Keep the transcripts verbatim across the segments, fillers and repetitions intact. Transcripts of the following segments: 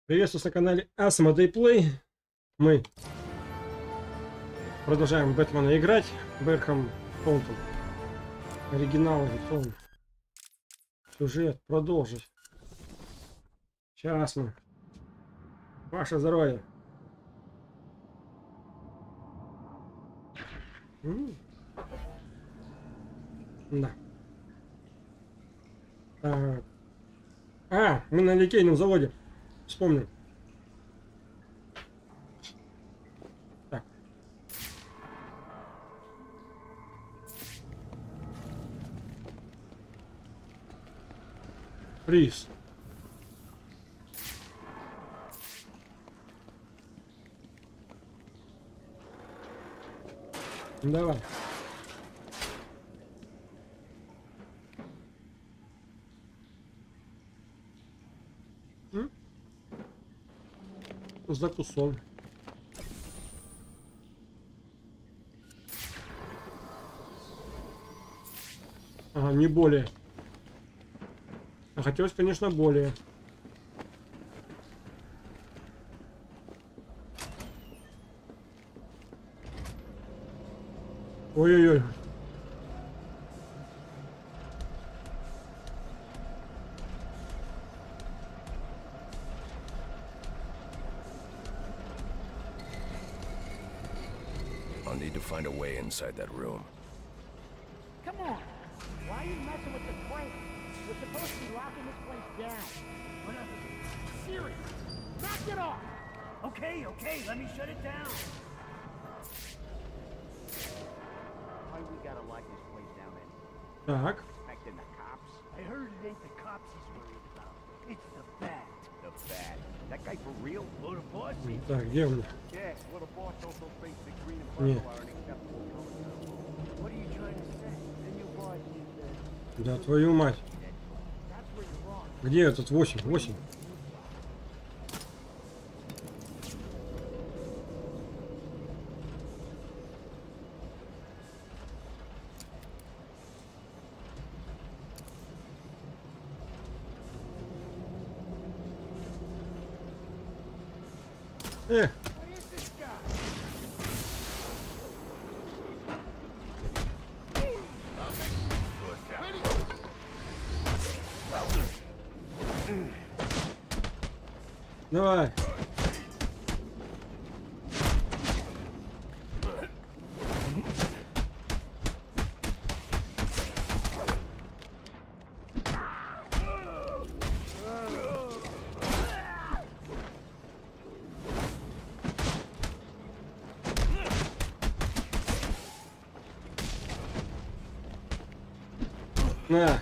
Приветствую на канале Asmodee Play. Мы продолжаем Бэтмена играть. Бэрхэм Таунтон. Оригинал готов. Сюжет продолжить. Сейчас мы. Ваше здоровье. М-м. Да. Так. А, мы на литейном заводе. Вспомнил. Так. Приз. Давай. М? Закусон. Ага, не более. А хотелось, конечно, более. Ой-ой-ой. I'll need to find a way inside that room. Come on! Why are you messing with the crane? We're supposed to be locking this place down. Whatever. Serious! Knock it off! Okay, okay, let me shut it down. Why we gotta lock this place down then? Так. Expecting the cops? I heard it ain't the cops he's worried about. It's the bat. The bat? That guy for real? Well, the boss is. Так, где он? Yeah, well, the boss also thinks the green and Не. purple are an acceptable color. What are you trying to say? Then your boss is uh, Да твою мать. that's where you're wrong. Где этот восемь? восемь. Эх. What is this guy? Давай. На.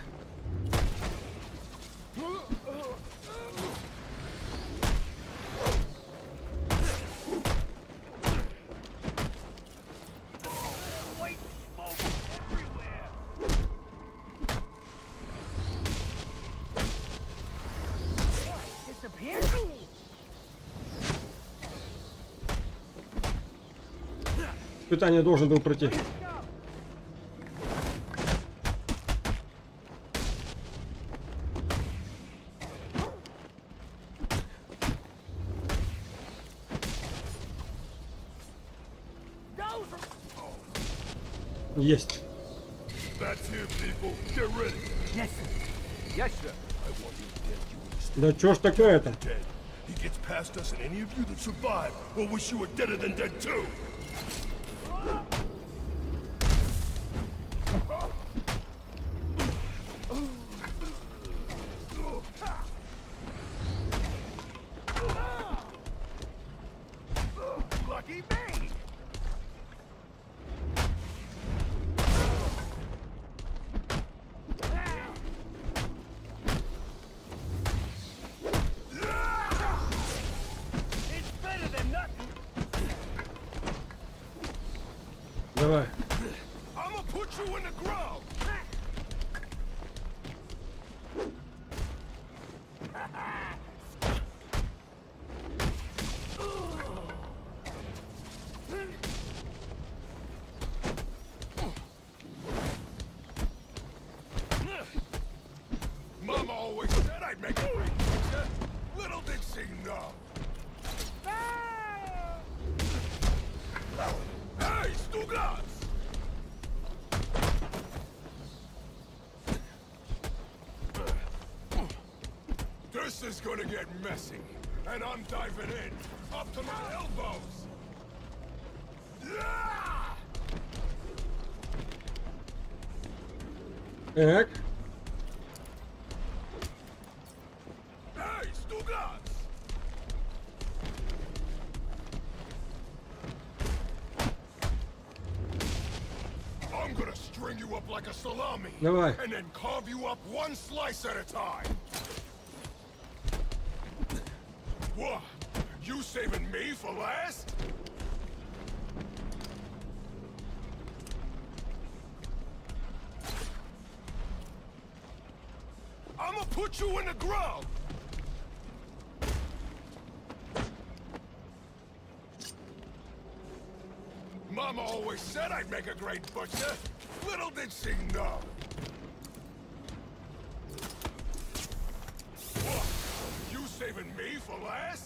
White smoke everywhere. What? Disappeared? Испытание должен был пройти. Есть. That's him, people. Get ready. Yes, sir. Yes, sir. I want you dead, you Да чё ж такое-то? dead. He gets past us, and any of you that survive will wish you were deader than dead too. Lucky me. It's better than nothing. Давай. I'm gonna put you in the ground. Mama always said I'd make a great teacher. Little did she know. This is gonna get messy, and I'm diving in, up to my elbows. Yeah! Так. Hey, Stugas! I'm gonna string you up like a salami, Давай. and then carve you up one slice at a time. What? You saving me for last? I'ma put you in the ground. Mama always said I'd make a great butcher. Little did she know. What? You saving me for last?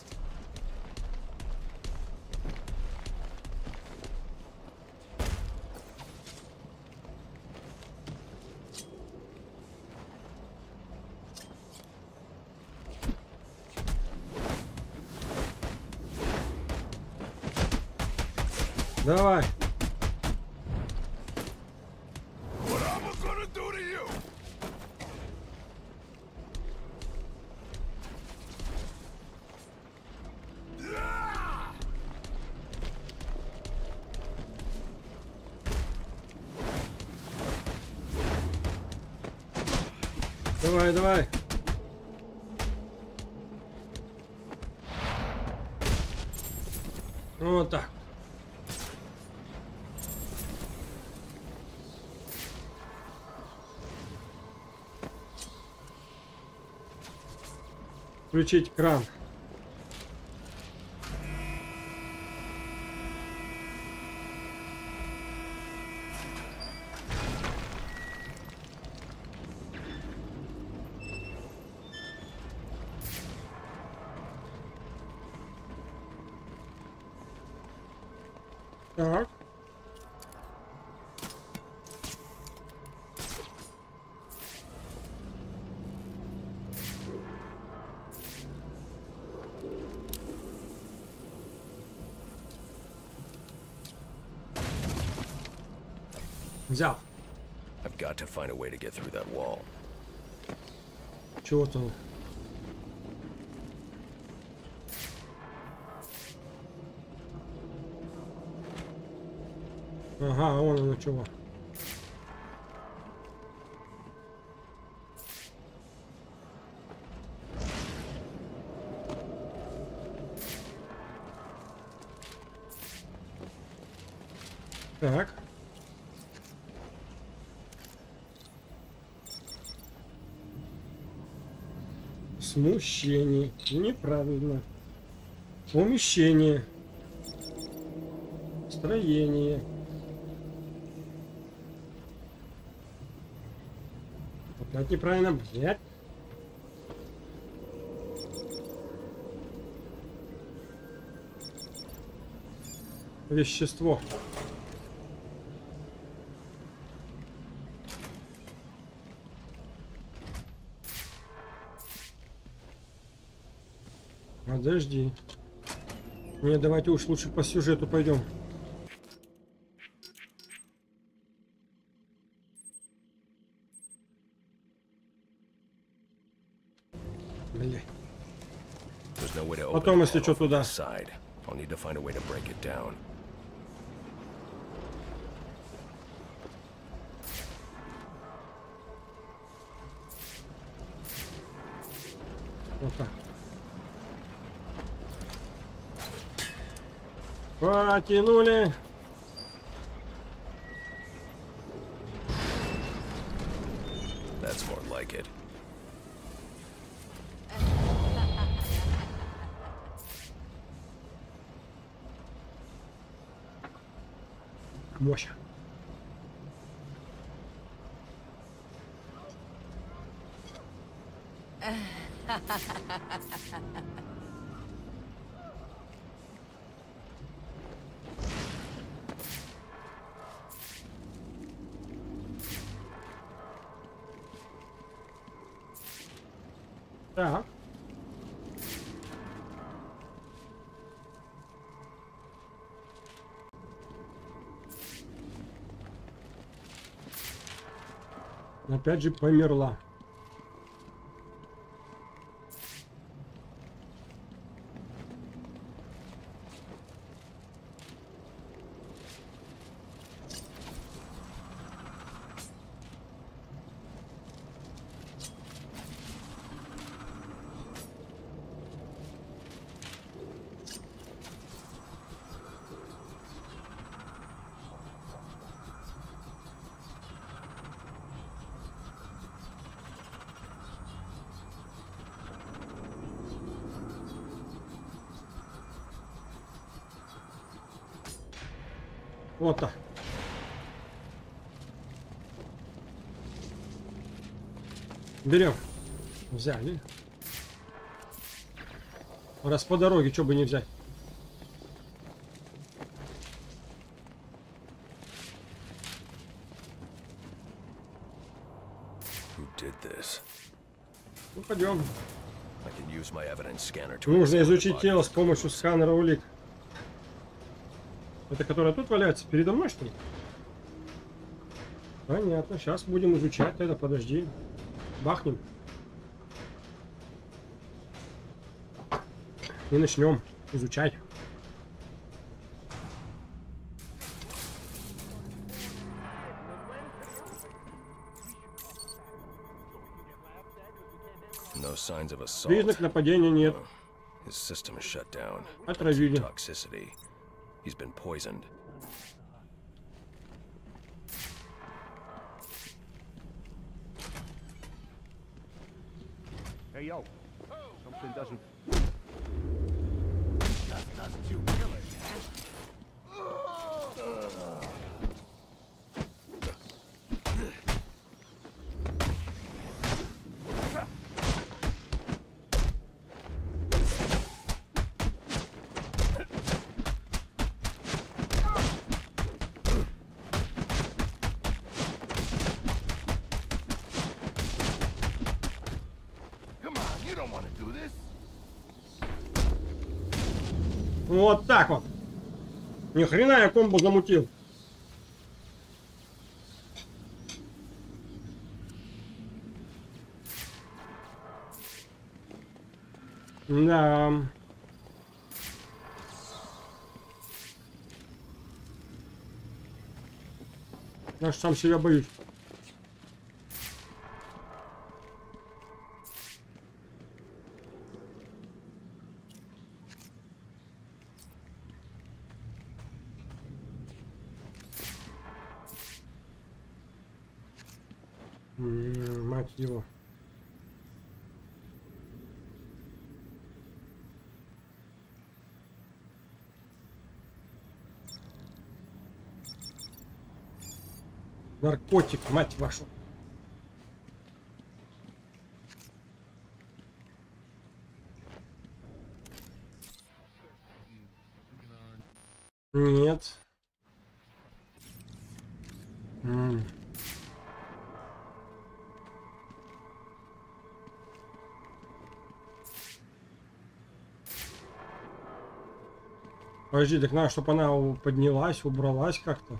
Давай. What am I gonna do to you? Yeah! Давай, давай. Вот так. Включить кран. Так. Взял. I've got to find a way to get through that wall. Чего там? Ага, вон оно чего. Так. Смущение. Неправильно. Умещение. Строение. Опять неправильно, блядь. Вещество. Подожди. Не, давайте уж лучше по сюжету пойдем. Блядь. There's no way to open Потом, the если panel что, from туда. this side. I'll need to find a way to break it down. Вот так. Потянули. That's more like it. Мощь. Так. Опять же померла. Вот так. Берем. Взяли. Раз по дороге, что бы не взять. Who did this? Ну, пойдем. I can use my evidence scanner to Нужно examine the изучить body. тело с помощью сканера улик. Это которая тут валяется? Передо мной, что ли? Понятно. Сейчас будем изучать. Тогда подожди. Бахнем. И начнем изучать. No signs of assault. Признак нападения нет. His system is shut down. Отравили. Toxicity. He's been poisoned. Hey, yo. Something doesn't... Just us two killers, Come on, you don't want to do this. Вот так вот. Ни хрена я комбо замутил. Да. Я ж сам себя боюсь. М, Мать его. Наркотик, мать вашу. Нет. М. Подожди, так надо, чтобы она у- поднялась, убралась как-то.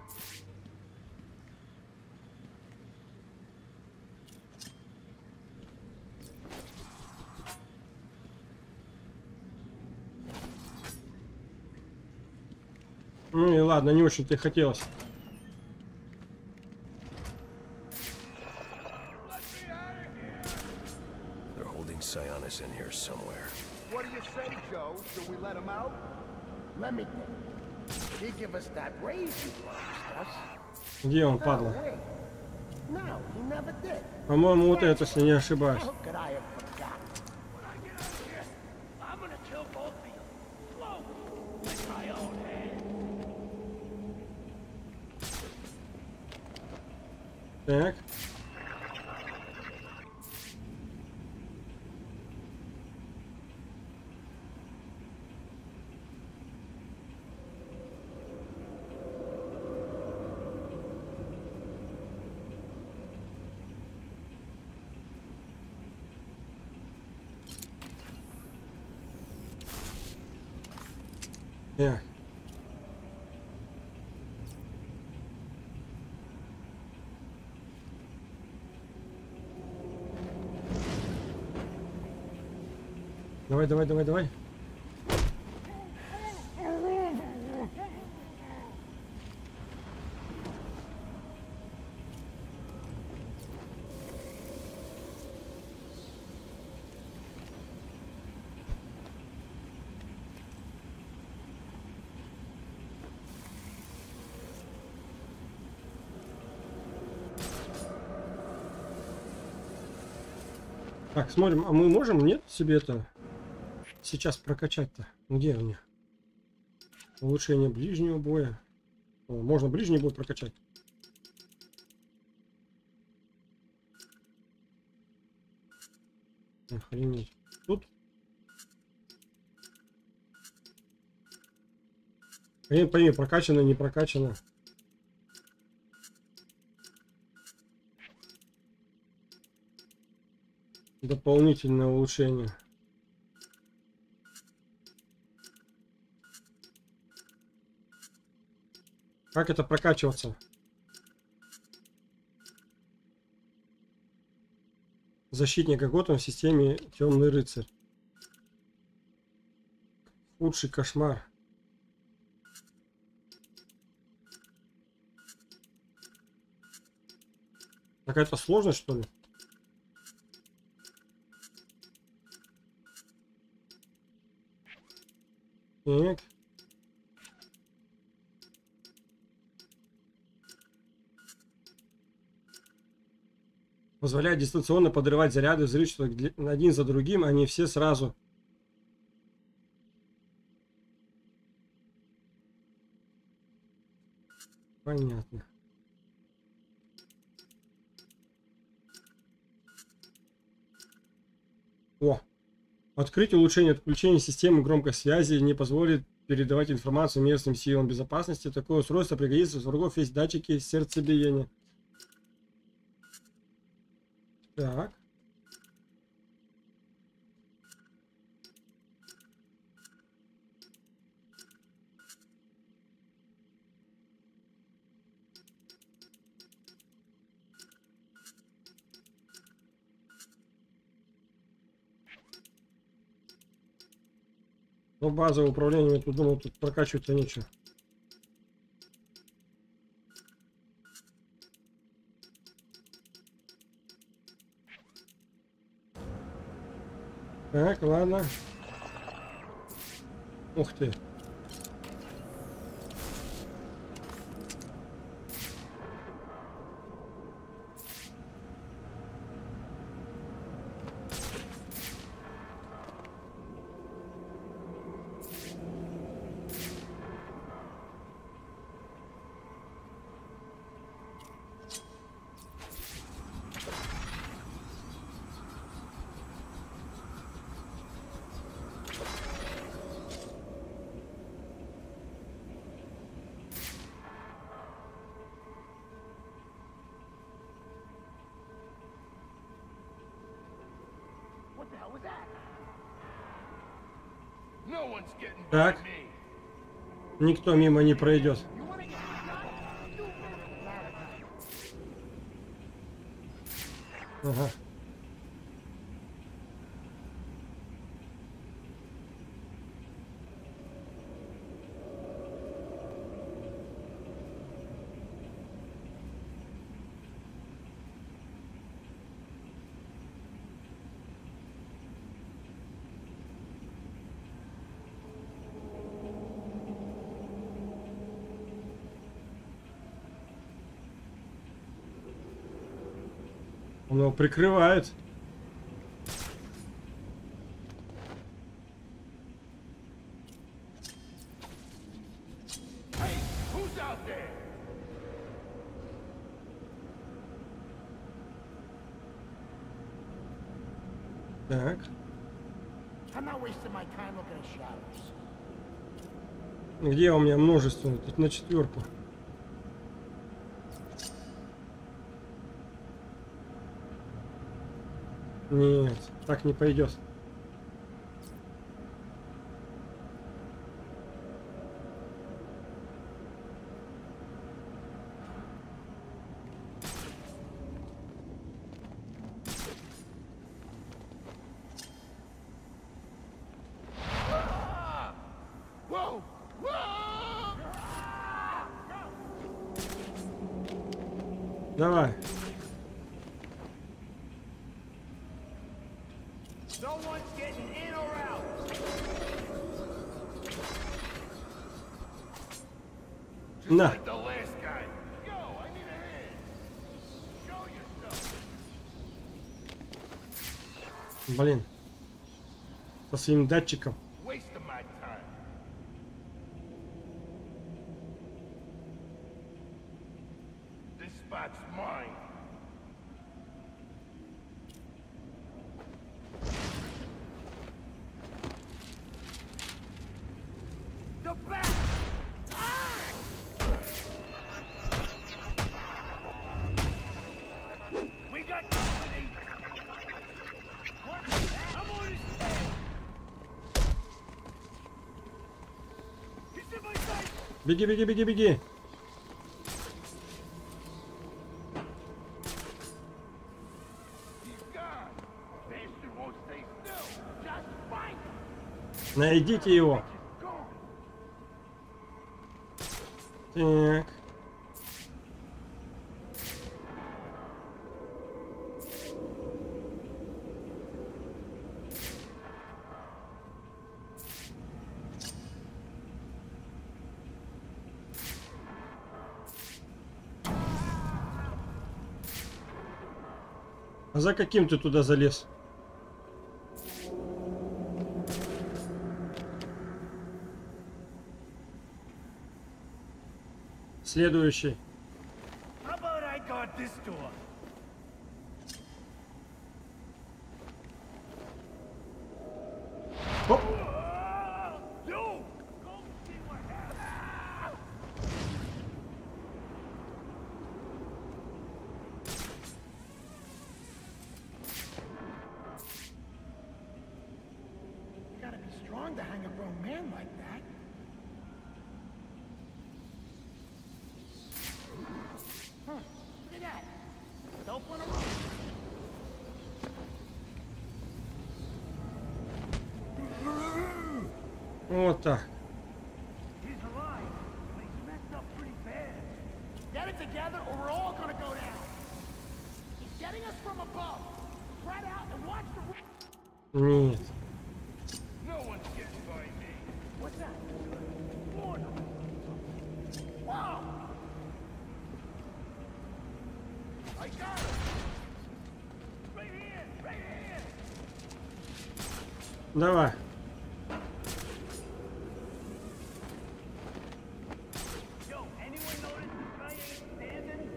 Ну и ладно, не очень-то и хотелось. They're holding Sionis in here somewhere. What do you say, Joe? Should we let him out? Let me think. He give us that raise he promised us. Где он, No падла? way. No, he never did. По-моему, вот это, если не ошибаюсь. How could I have forgotten? When I get out of here, I'm gonna kill both of you. Slowly, with my own hand. Так. Так. Давай, давай, давай, давай. Так, смотрим, а мы можем, нет, себе это сейчас прокачать-то? Где у них? Улучшение ближнего боя. О, можно ближний бой прокачать. Охренеть. Тут? Хрен пойми, прокачано, не прокачано. Дополнительное улучшение. Как это прокачиваться? Защитник Готэм в системе Темный рыцарь. Худший кошмар. Какая-то сложность, что ли? Так. Позволяет дистанционно подрывать заряды взрывчатых один за другим, а не все сразу. Понятно. О! Открыть улучшение отключения системы громкой связи не позволит передавать информацию местным силам безопасности. Такое устройство пригодится, у врагов есть датчики сердцебиения. Так. Ну, базовое управление, я тут думал, тут прокачивать-то нечего. Так, ладно. Ух ты. What the hell was that? No one's getting Так. by me. Никто мимо не пройдет. You wanna get shot? You Ага. Он его прикрывает. Hey, who's out there? Так. I'm not wasting my time looking at shadows. Где у меня множество? Тут на четверку. Нет, так не пойдет. Давай. No one's getting in or out. На. The last guy. Yo, I need a hand. Show yourself. Блин. Со своим датчиком. Waste of my time. This spot's mine. The back. We got company. What? I'm on his head. He's in my sight. Беги, беги, беги, беги. He's gone. Bastard won't stay still. Just find him. Найдите его. He's gone. Так. А за каким ты туда залез? Следующий. How about I guard this door? Оп. You! Go see what happens! You gotta be strong to hang a grown man like that. Huh, look at that. Dope on a rope. Вот так. He's alive, but he's messed up pretty bad. Get it together or we're all gonna go down. He's getting us from above. Spread out and watch the... Нет. No one's getting by me. What's that? Water. Whoa! I got him. Right here! Right here! Давай. Yo, anyone notice this guy ain't standing?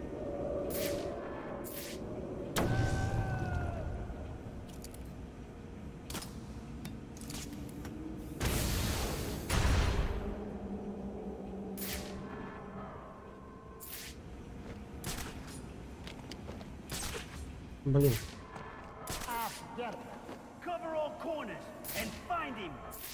Блин. Ah, forget it. Cover all corners and find him.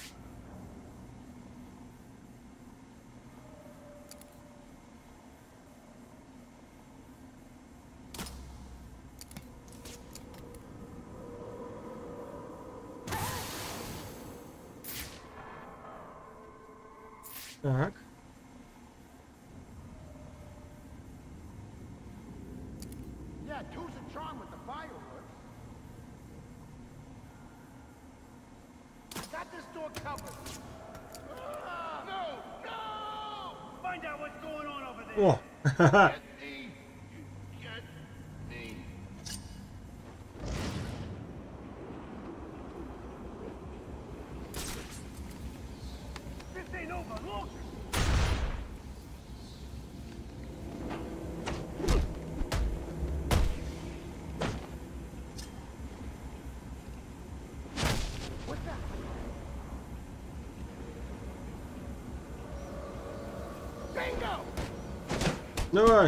Так. Yeah, two's a charm with the fireworks. I got this door covered. Ah, no, no! Find out what's going on over there. О. Get me. Get me. This ain't over. Look! What's that? Bingo! Давай.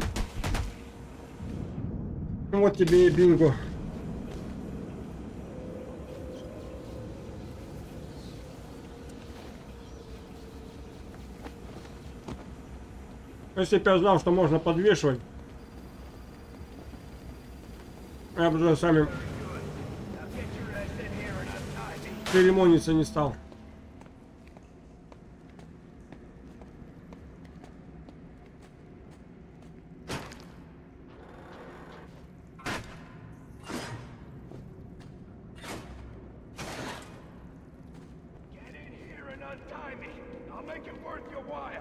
Вот тебе и бинго. Если бы я знал, что можно подвешивать, я бы уже сами церемониться не стал. untie me. I'll make it worth your while.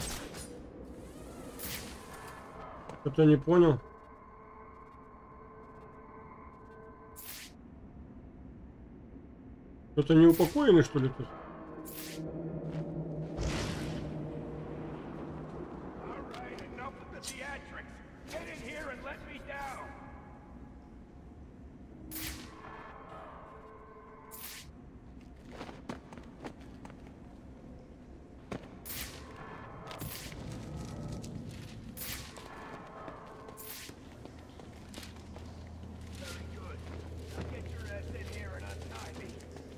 Кто-то не понял. Кто-то неупокоенный, что ли, тут? All right, enough of the theatrics. Get in here and let me down. Very good. Now get your ass in here and untie me.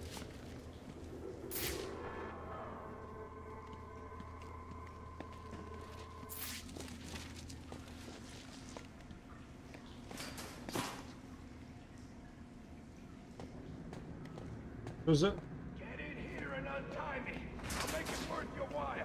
Что за... Get in here and untie me. I'll make it worth your while.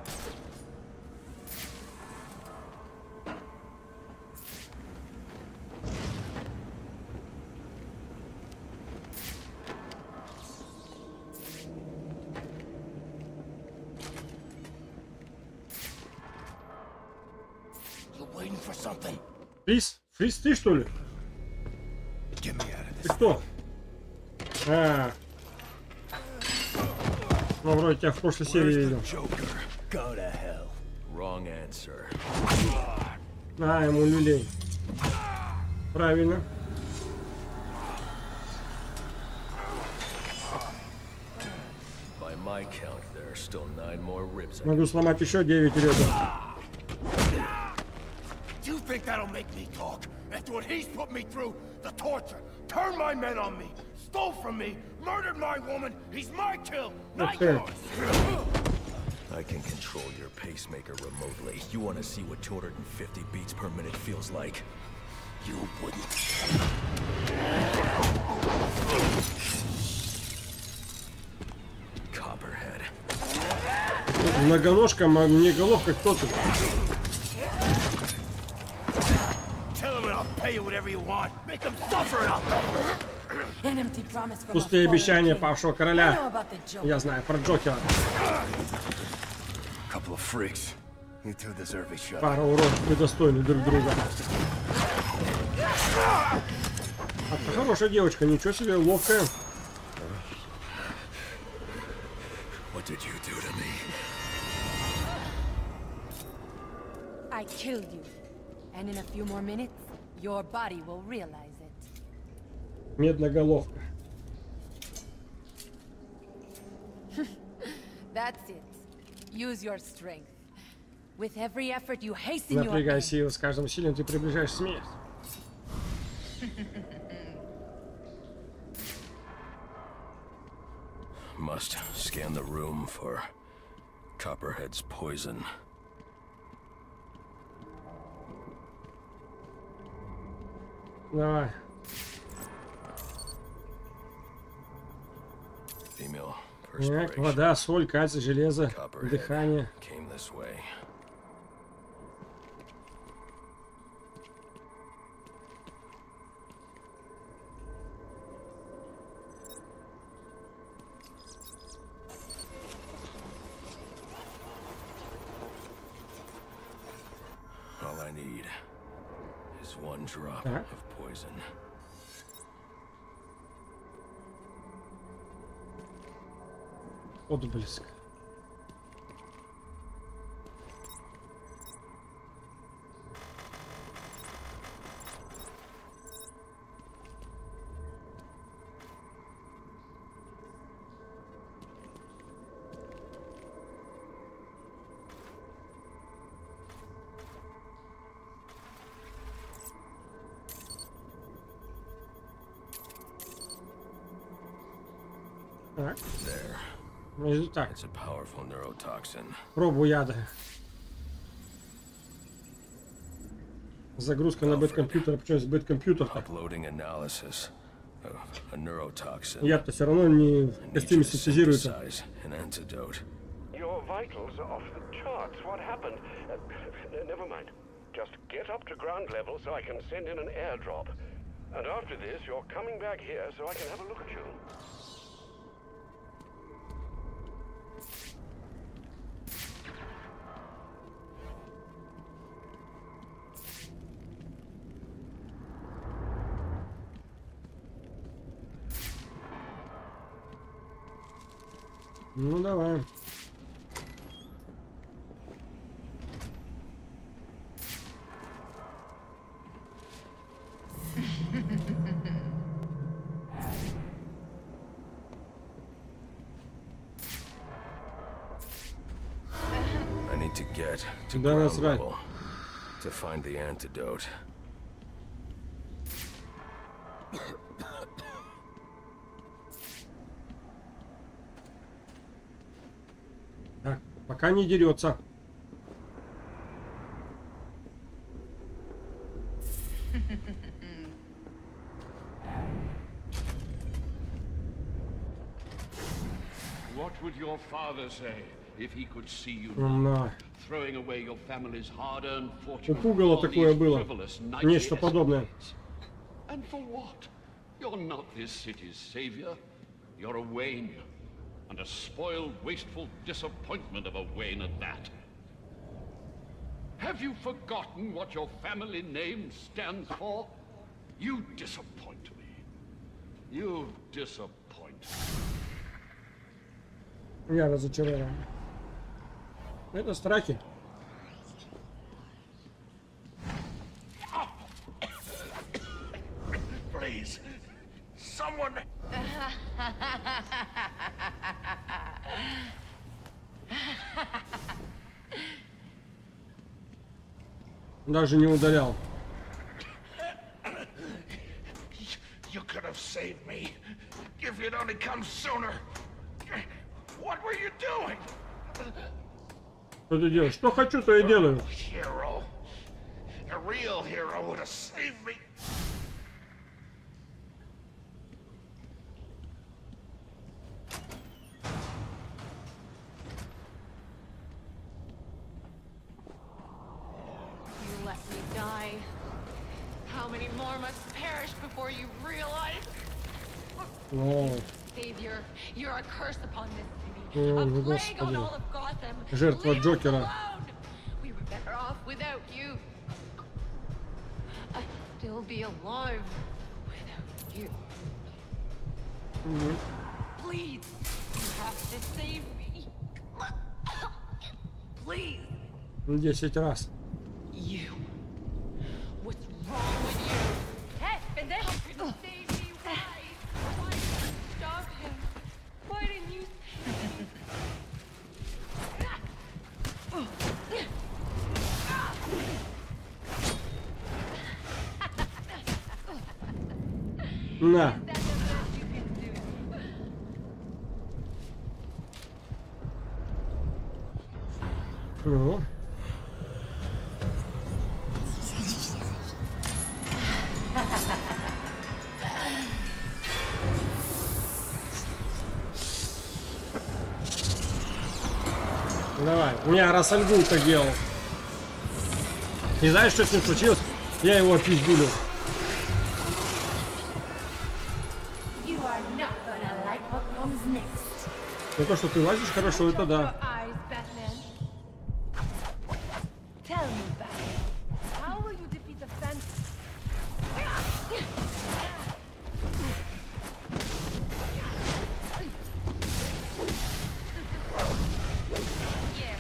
You waiting for something? Фриз? Фриз ты, что ли? Get me out of Ты this. кто? А. Ну, вроде тебя в прошлой серии видел. Joker. Go to hell. Wrong answer. А, ему люлей. Правильно. By my count, there are still nine more ribs. I Могу сломать еще девять ребят. Do you think that'll make me talk? After what he's put me through, the torture, turned my men on me, stole from me, murdered my woman, he's my kill, not Okay. yours. I can control your pacemaker remotely. You want to see what two hundred fifty beats per minute feels like? You wouldn't. Copperhead. Многоножка, мне головка, кто тут? Tell him and I'll pay you whatever you want. Make him suffer it up. An empty promise from a Пустые fallen обещания king. павшего I know короля. about the joke. Я знаю про Джокера. Couple of freaks. You two deserve each other. Пара уродов недостойны друг друга. А ты хорошая девочка, ничего себе, ловкая. What did you do to me? I killed you. And in a few more minutes, your body will realize it. Медноголовка. That's it. Use your strength. With every effort you hasten your Напрягай end. силы, с каждым усилием ты приближаешь смерть. Must scan the room for Copperhead's poison. Давай. Female Так, perspiration. вода, соль, кальций, железо, Copperhead дыхание. came this way. All I need is one drop Так. of poison. Отблеск. Так, There. ну, так, It's a powerful neurotoxin. пробу яда. Загрузка на бэткомпьютер. Почему здесь бэткомпьютер-то? Uploading analysis of a neurotoxin. Яд-то все равно не в Need you костюме to синтезируется. synthesize an antidote. Your vitals are off the charts. What happened? Uh, never mind. Just get up to ground level so I can send in an airdrop. And after this, you're coming back here so I can have a look at you. Ну давай. I need to get to Да, ground насрать. level to find the antidote. Так, пока не дерется. What would your father say if he could see you На. throwing away your family's hard-earned fortune? У Пугала on такое these было. frivolous nightly Нечто подобное. escapades? And for what? You're not this city's savior. You're a Wayne. And a spoiled, wasteful disappointment of a Wayne at that. Have you forgotten what your family name stands for? You disappoint me. You disappoint me. Я разочарован. Это страхи. Please, someone. Даже не ударял. You could have saved me if you'd only come sooner. What were you doing? Что ты делаешь? Что хочу, то и делаю. Hero. A real hero would have saved me. You let me die. How many more must perish before you realize? О, Savior, you're a curse upon this city. О, A plague Господи. on all of Gotham. Жертва Leave us Джокера. alone. We were better off without you. I'd still be alive without you. Мгм. Please, you have to save me. Please. Десять раз. You. What's wrong with you? Hey, and then how could you save me? Why? Why didn't you stop him? Why didn't you save me? На. That's the best you can do. Ну. Давай. У меня Расальгул так делал. И знаешь, что с ним случилось? Я его опиздюлил. You are not gonna like what comes next. Ну то, что ты лазишь хорошо, это да. Your eyes, Batman. Tell me, Batman, how will you defeat the Phantom? Yeah.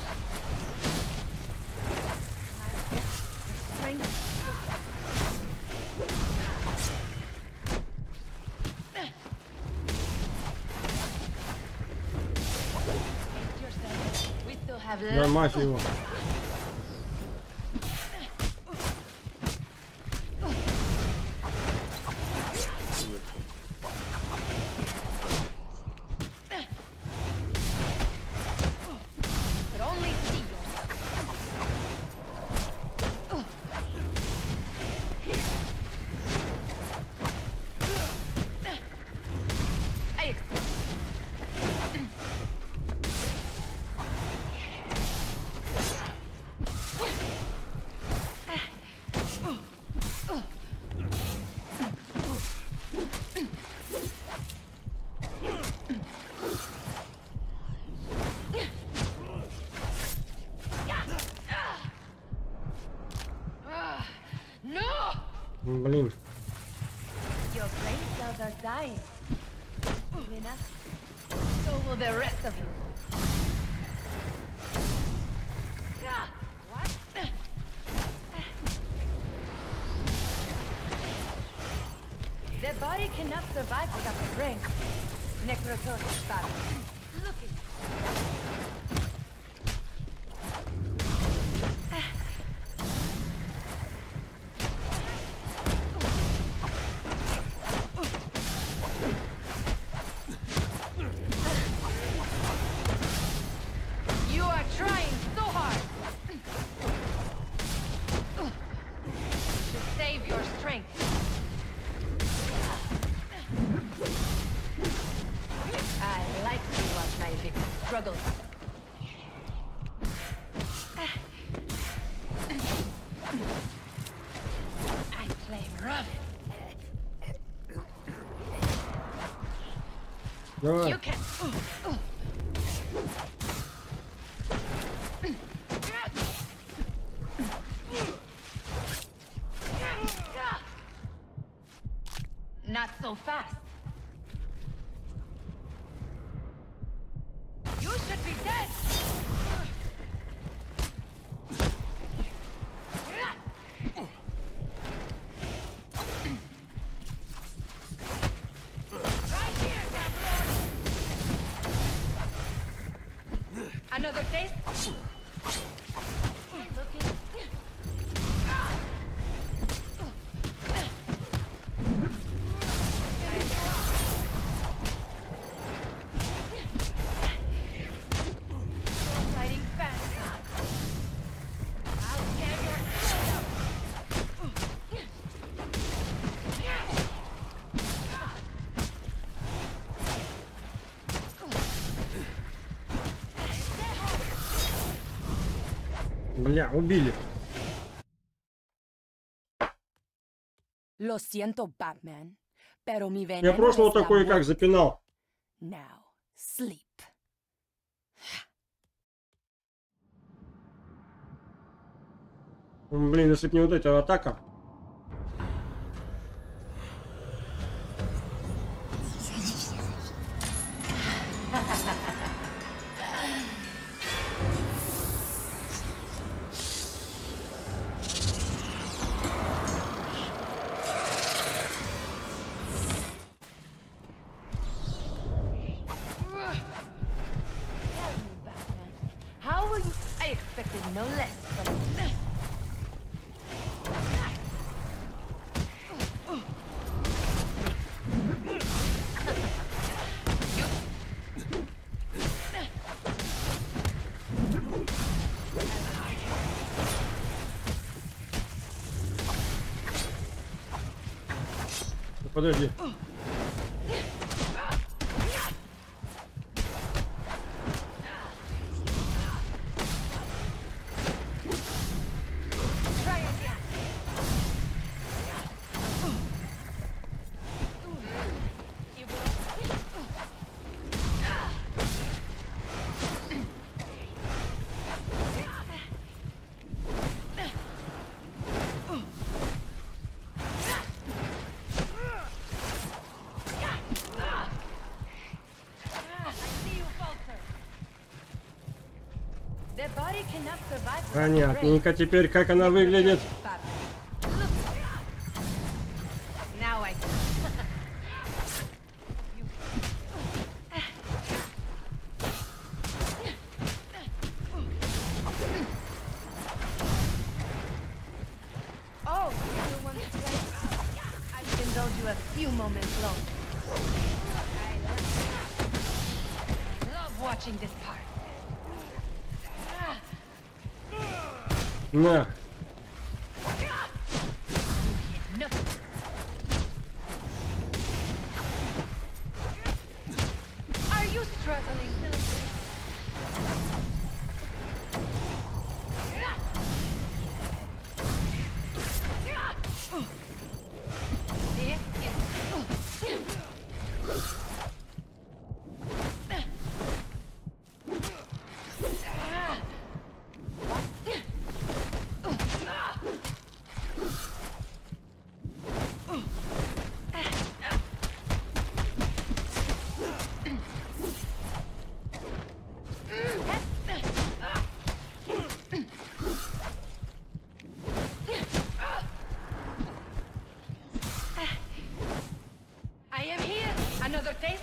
We still have Да, left. мафия его. But only see yourself. I accept. No! Блин. Your brain cells are dying. Lena, So will the rest of you. What? The body cannot survive without the brain. Necrotosis battle. Look at you are trying so hard to save your strength. I like to watch my victim struggle. I play rough. Давай. You can. Not so fast. You should be dead. Right here, Gabriel. Another taste? Looking. Fighting fast. I'll tear your soul out. Бля, убили. Lo siento, Batman, pero mi veneno Я прошлого está такой как muerto. запинал. Now, sleep. Блин, если бы не вот эта атака. How will you? I expected no less from you. Подожди. Try again. You The body cannot survive without the brain. Понятненько теперь, как она выглядит. Now I Oh, you want to play? I can indulge you a few moments longer. I love watching this part. На. No. Are you struggling? this?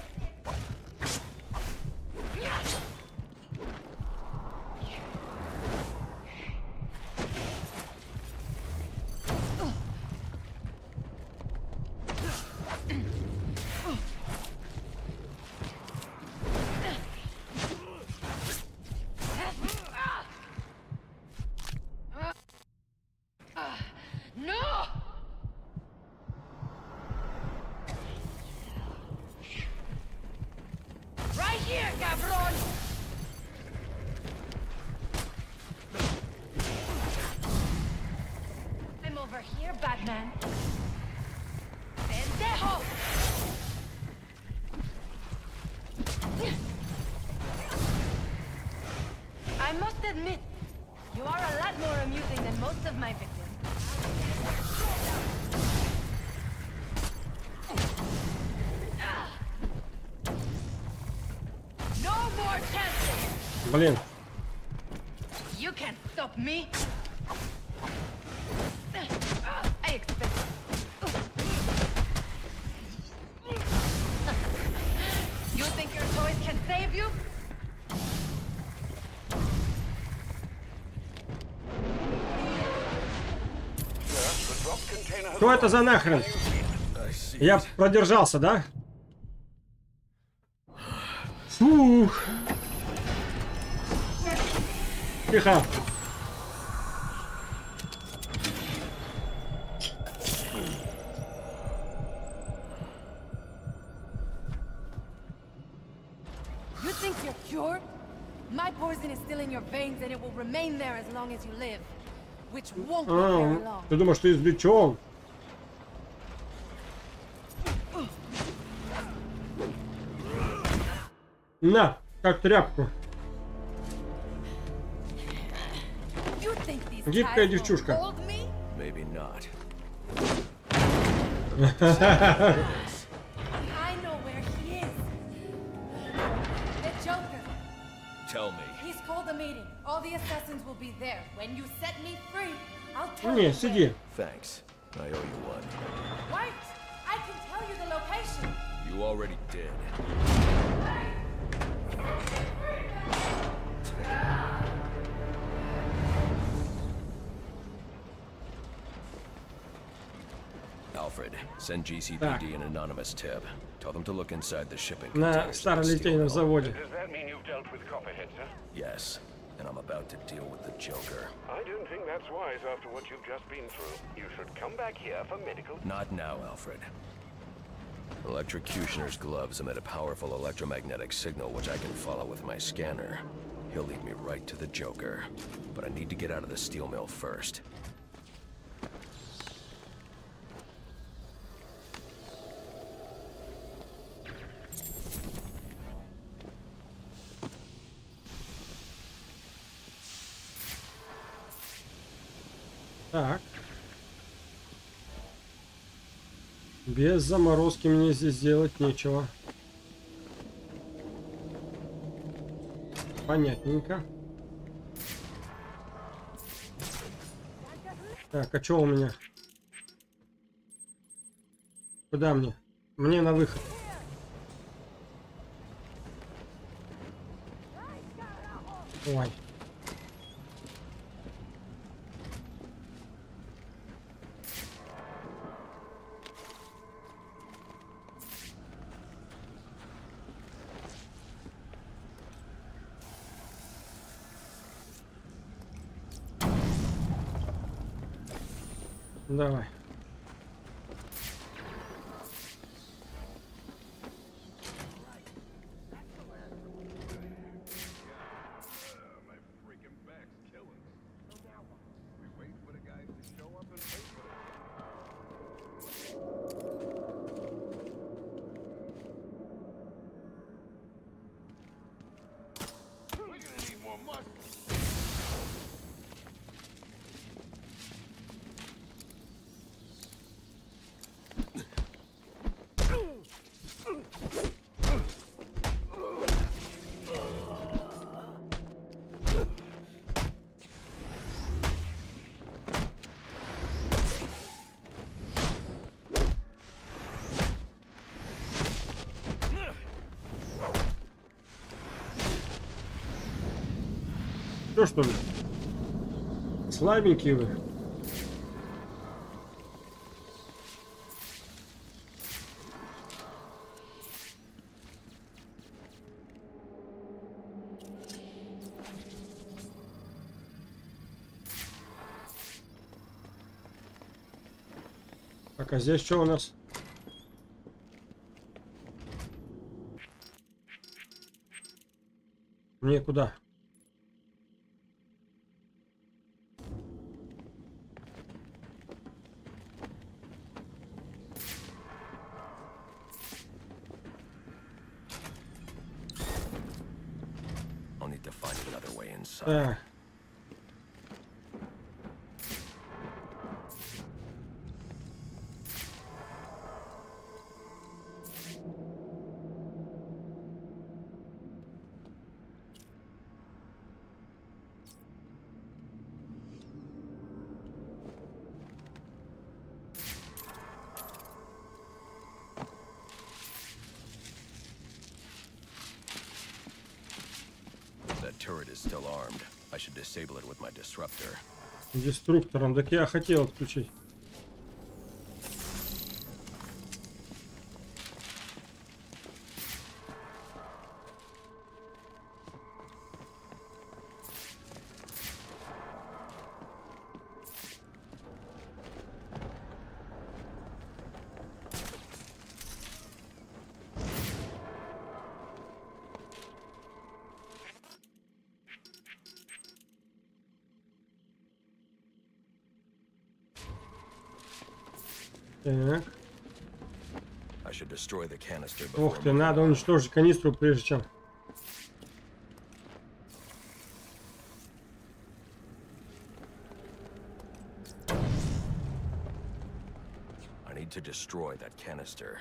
No! Right here, cabron! I'm over here, Batman. Pendejo! I must admit, you are a lot more amusing than most of my victims. No more chances! Блин. You can't stop me. I expect. You think your toys can save you? Что это за нахрен? Я продержался, да? Фух. Тихо. You think you're cured? My poison is still in your veins and it will remain there as long as you live. Which won't be very А, long. ты думаешь, ты извлечен? На, как тряпку. You think these Гибкая ties will девчушка. hold me? Maybe not. I know where he is. The Joker. Tell me. He's called a meeting. All the assassins will be there. When you set me free, I'll tell Не, you. сиди. Thanks. I owe you one. Wait! I can tell you the location. You already did. Alfred, send G C P D an anonymous tip. Tell them to look inside the shipping На containers. старолитейном заводе. Does that mean you've dealt with Copperhead, sir? Yes, and I'm about to deal with the Joker. I don't think that's wise after what you've just been through. You should come back here for medical. Not now, Alfred. Electrocutioner's gloves emit a powerful electromagnetic signal which I can follow with my scanner. He'll lead me right to the Joker. But I need to get out of the steel mill first. Так. Без заморозки мне здесь делать нечего. Понятненько. Так, а что у меня? Куда мне? Мне на выход. Ой. Давай. Что, что ли? Слабенькие вы. Так, а здесь что у нас? Мне куда? I'll need to find another way inside. А. That turret is still armed. I should disable it with my disruptor. Деструктором. Так я хотел отключить. Так. I should destroy the canister before. Ух ты, надо уничтожить канистру, прежде чем. I need to destroy that canister.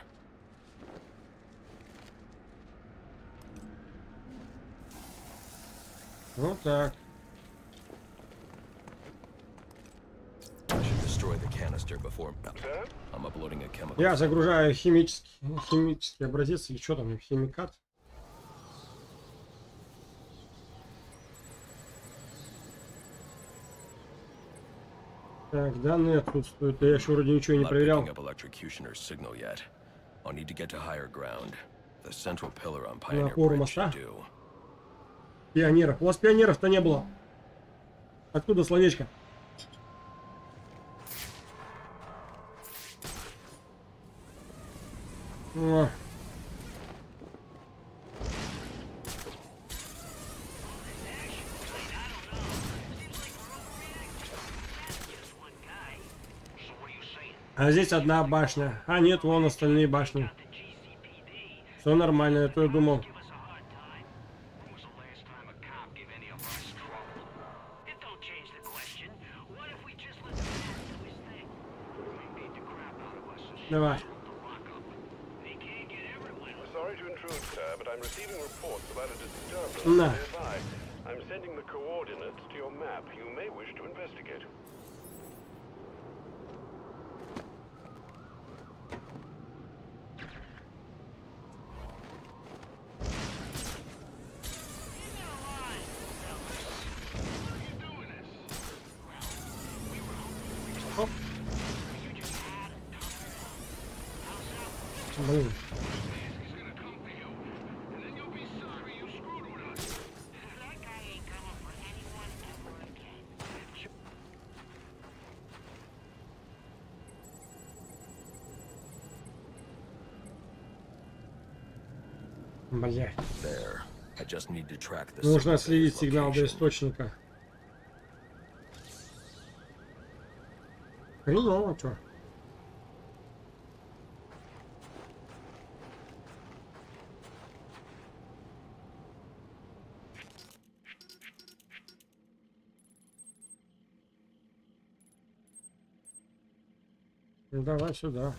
Вот так. I should destroy the canister before. I'm uploading a chemical. Я загружаю химический, химический образец, или что там, химикат. Так, данные отсутствуют. Я еще вроде ничего не проверял. На опору моста. Пионеров. У вас пионеров-то не было. Откуда словечко? О. А здесь одна башня. А нет, вон остальные башни. Все нормально, я то думал. Давай. На. I'm sending the coordinates to your map. You may wish to investigate. Оп. Блин. Блядь. Нужно следить сигнал до источника. Хреново, чё? Ну, давай сюда.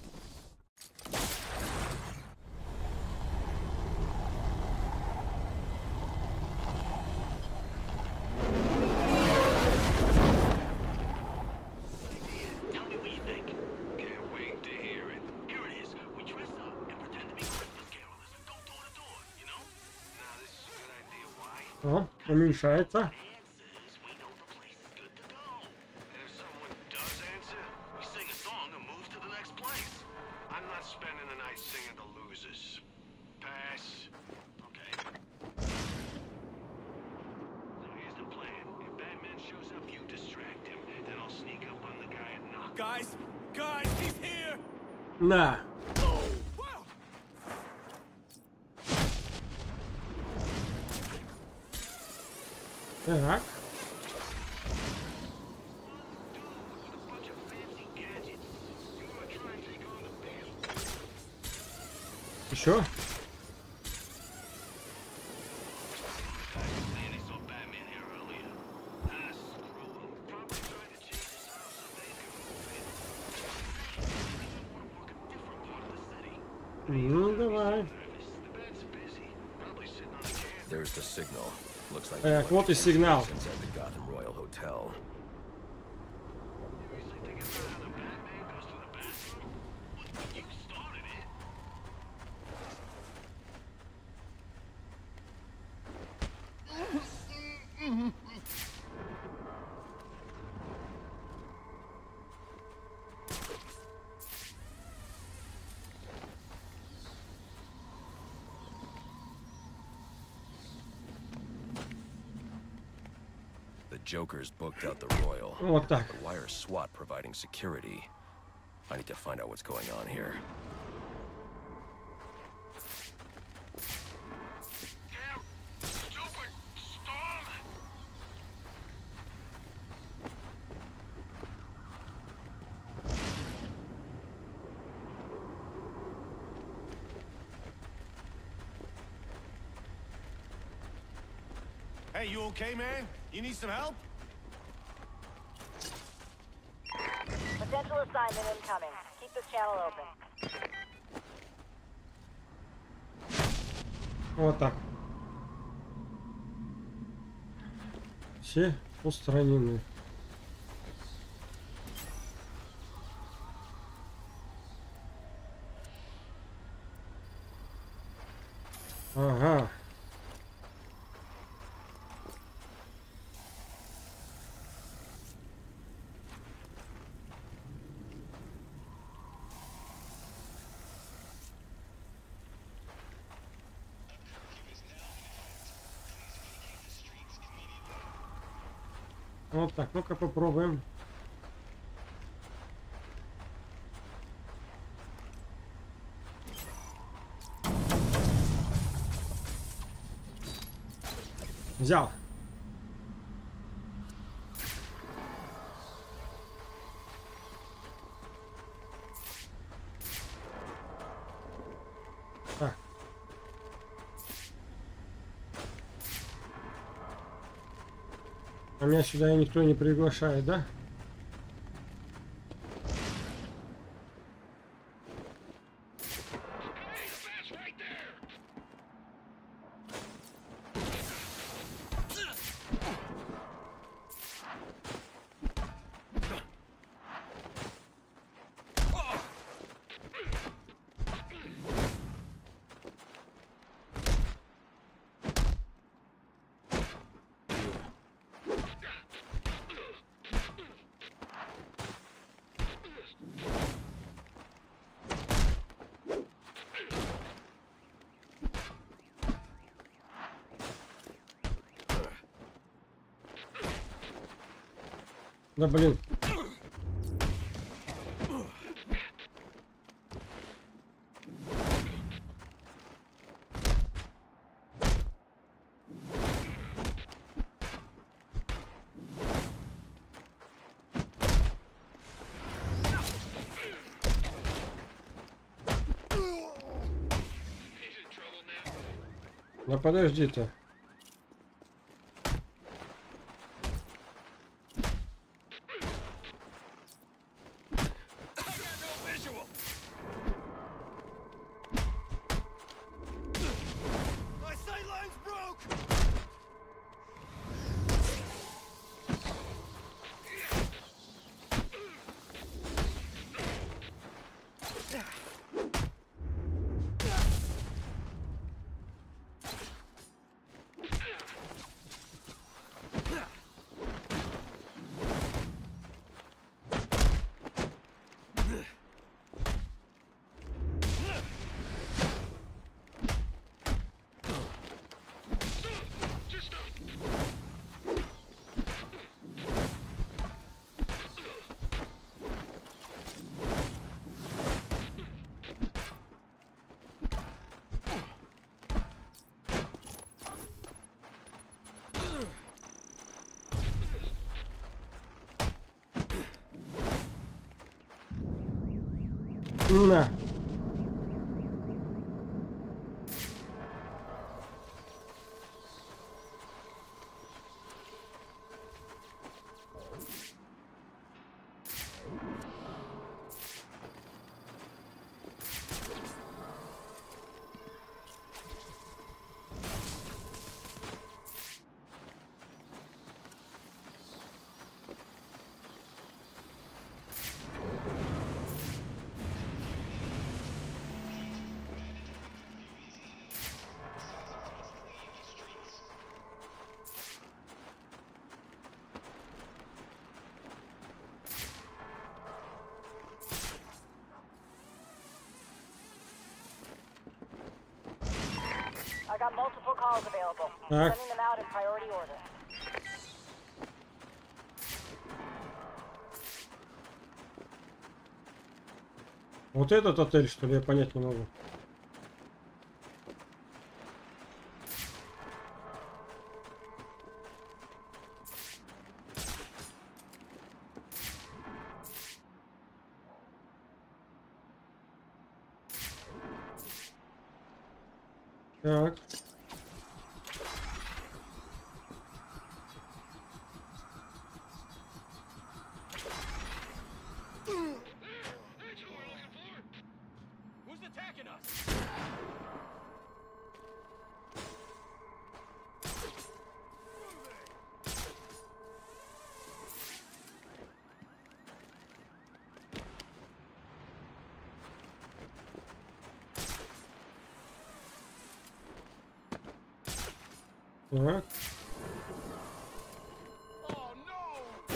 О, уменьшается. about spending the night singing the losers. Pass. Okay. So here's the plan. If Batman shows up, you distract him. Then I'll sneak up on the guy and knock. Guys, guys, he's here. На. Так. Еще? Ну, давай. There's the signal. Looks like Так, вот и сигнал. inside the Gotham Royal Hotel. The Joker's booked out the Royal. Вот так. The wire SWAT providing security. I need to find out what's going on here. Hey, you okay, man? You need some help? Potential assignment incoming. Keep this channel open. Вот так. Все устранены. Ага. Вот так, ну-ка попробуем. Взял. Так. А меня сюда никто не приглашает, да? Да блин. Да подожди ты. На. I got multiple calls available. Так. Sending them out in priority order. Вот этот отель, что ли, я понять не могу. Так. Who's attacking us? Так. Oh no!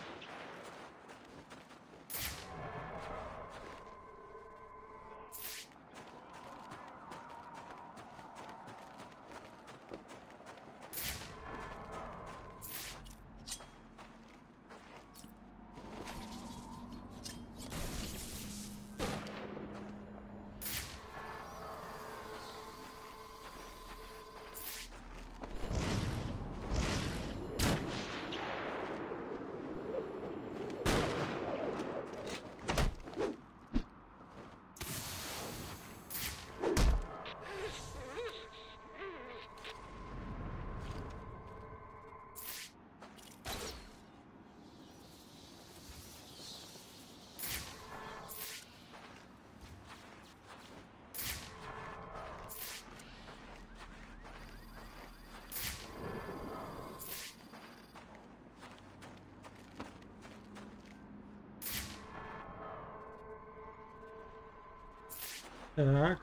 Так.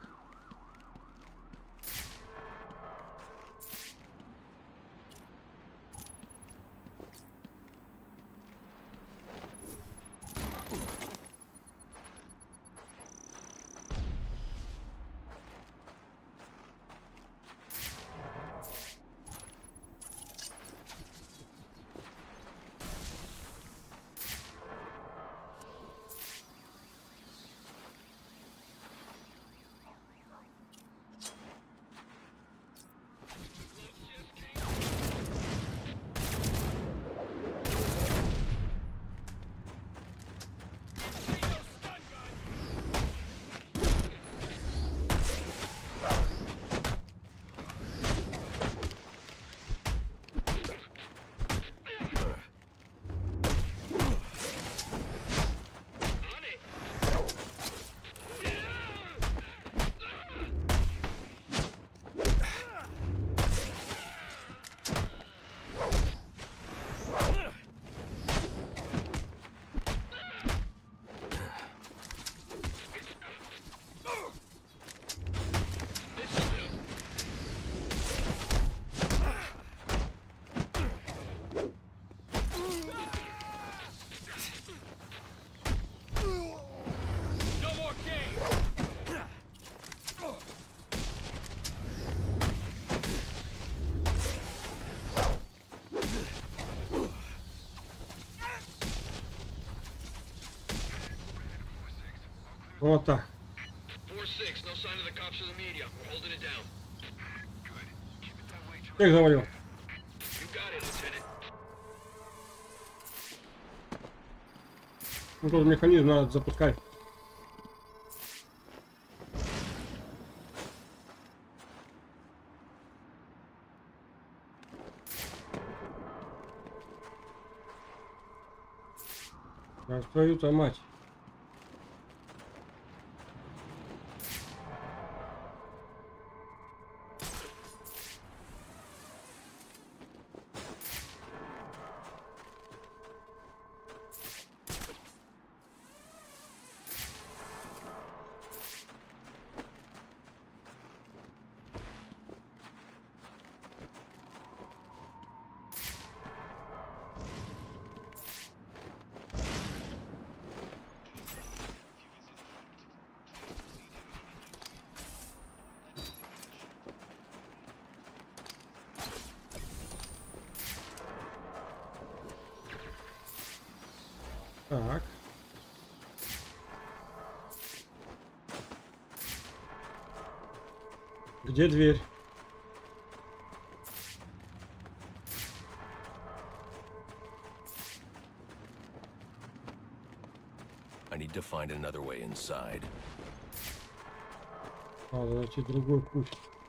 Вот так. Как завалил? Ну, тут механизм надо запускать. А твою-то мать. Так. Где дверь? I need to find another way inside. Надо найти другой путь.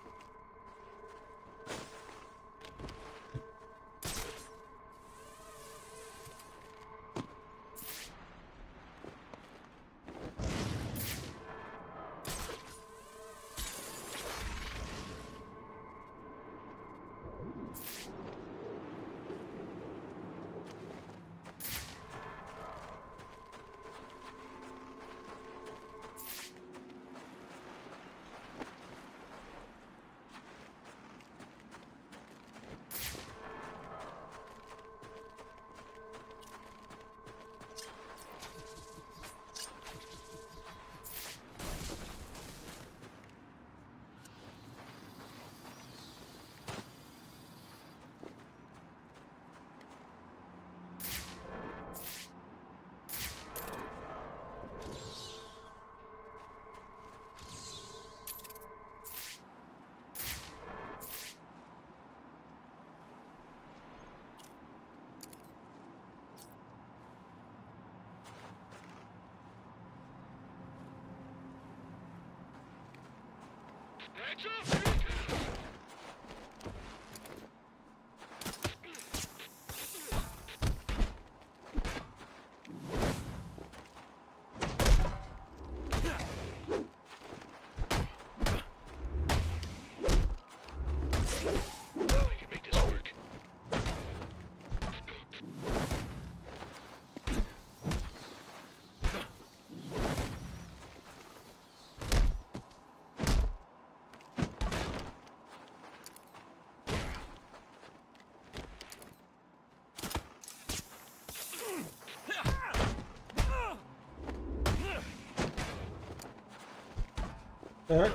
Так.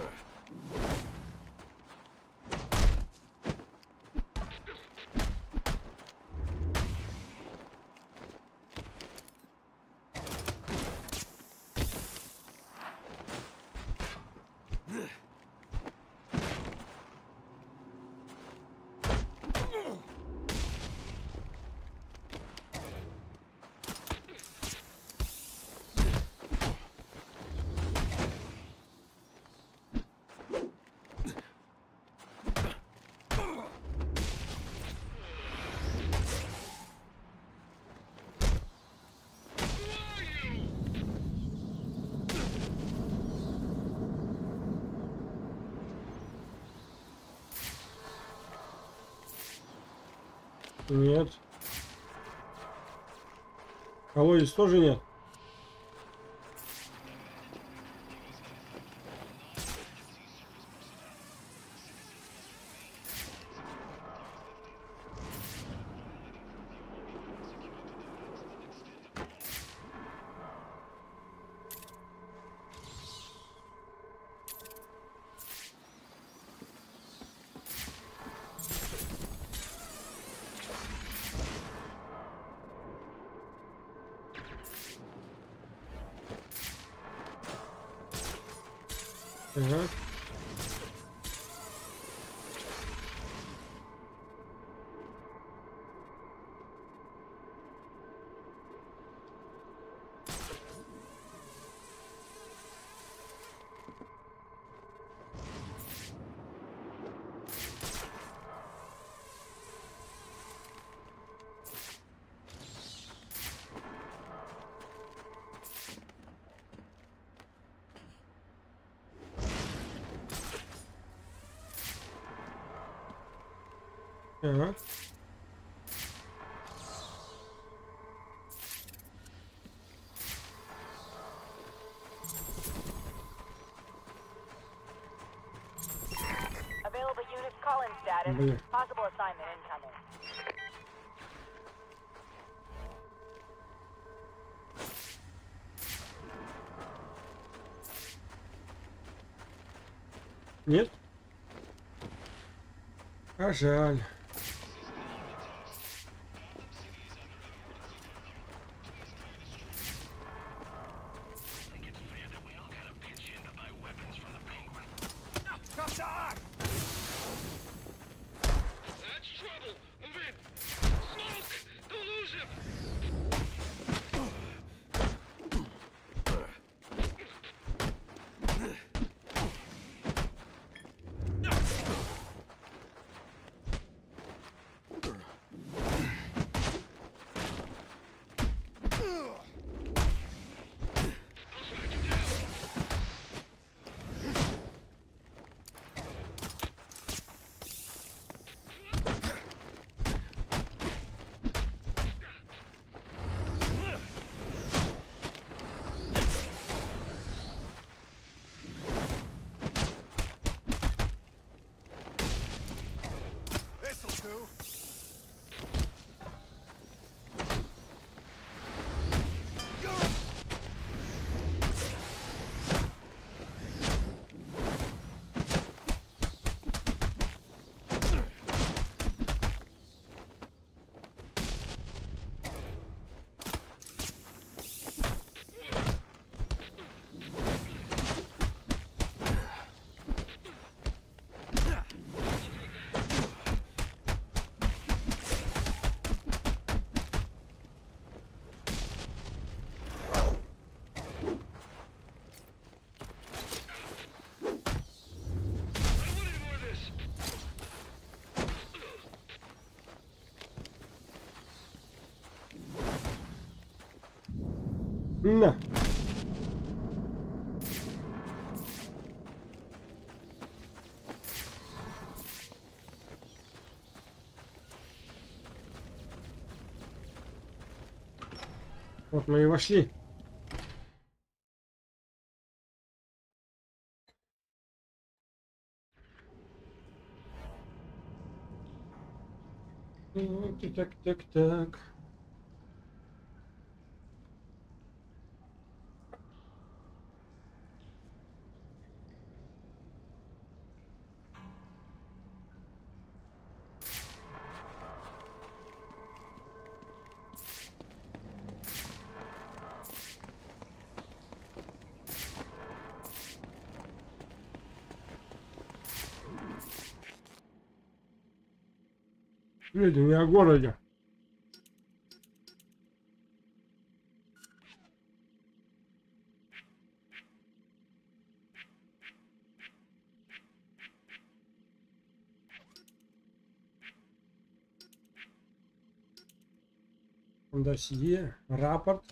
Нет. Колодец тоже нет. Ага. Ага. Available units call-in status. Блин. Possible assignment incoming. Нет? А жаль. На. Вот мы и вошли. Так, так, так, так. Сведения о городе. Досье, рапорт.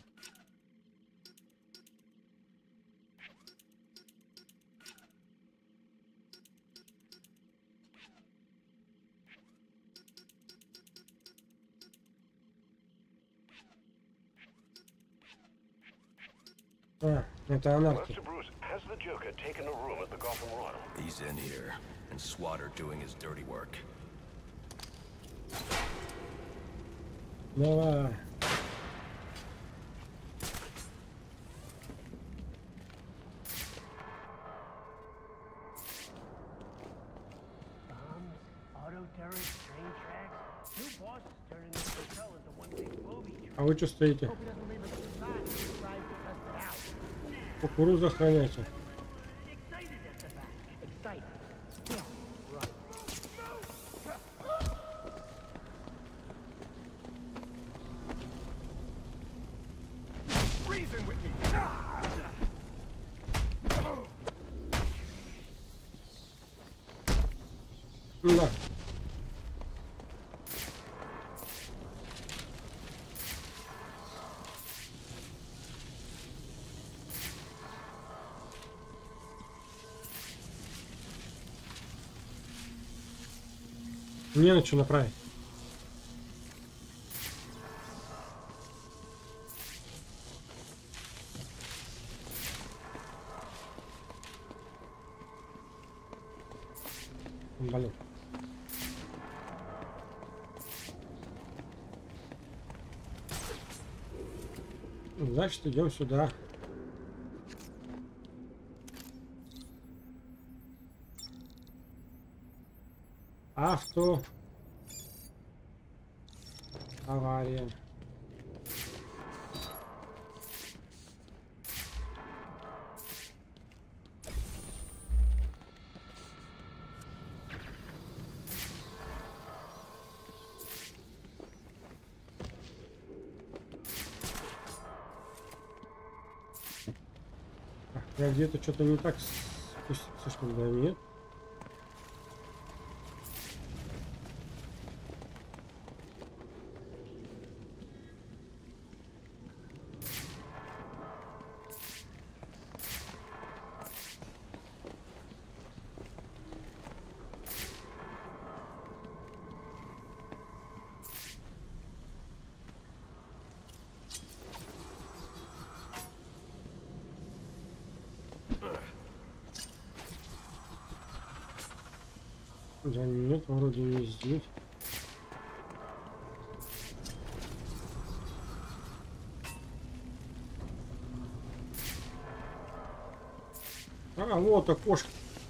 А, это анархия. Master Bruce, has the Joker taken a room at the Gotham Royal? He's in here, and Swatter doing his dirty work. Давай. Bombs, auto turrets, train tracks. New boss is turning this hotel into one big booby trap. А вы что стоите? Hope he doesn't leave us inside when he tries to test it out. Кукурузу охраняйте. Excited at the back. Excited. Yeah, right. Reason with me. Да. Не на что направить. Блин. Значит, идем сюда. Авто. Авария. Я где-то что-то не так спустился, что ли, да, нет? Да нет, вроде не здесь. А, вот окошко.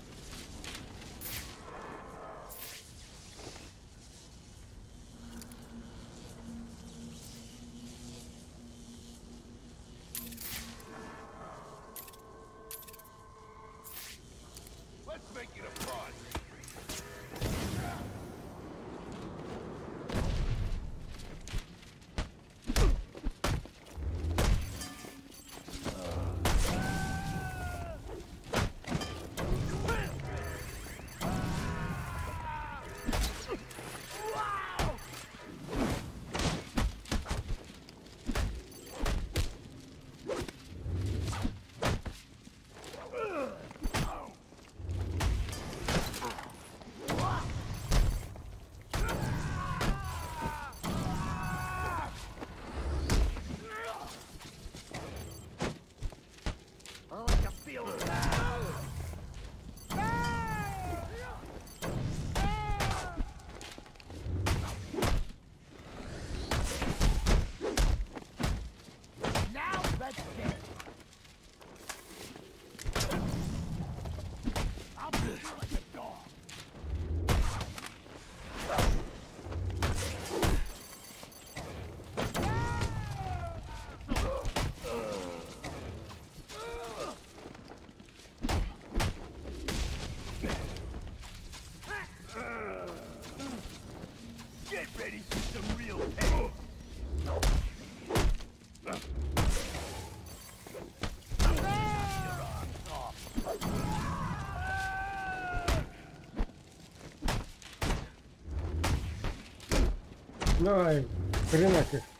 Давай, хренак их.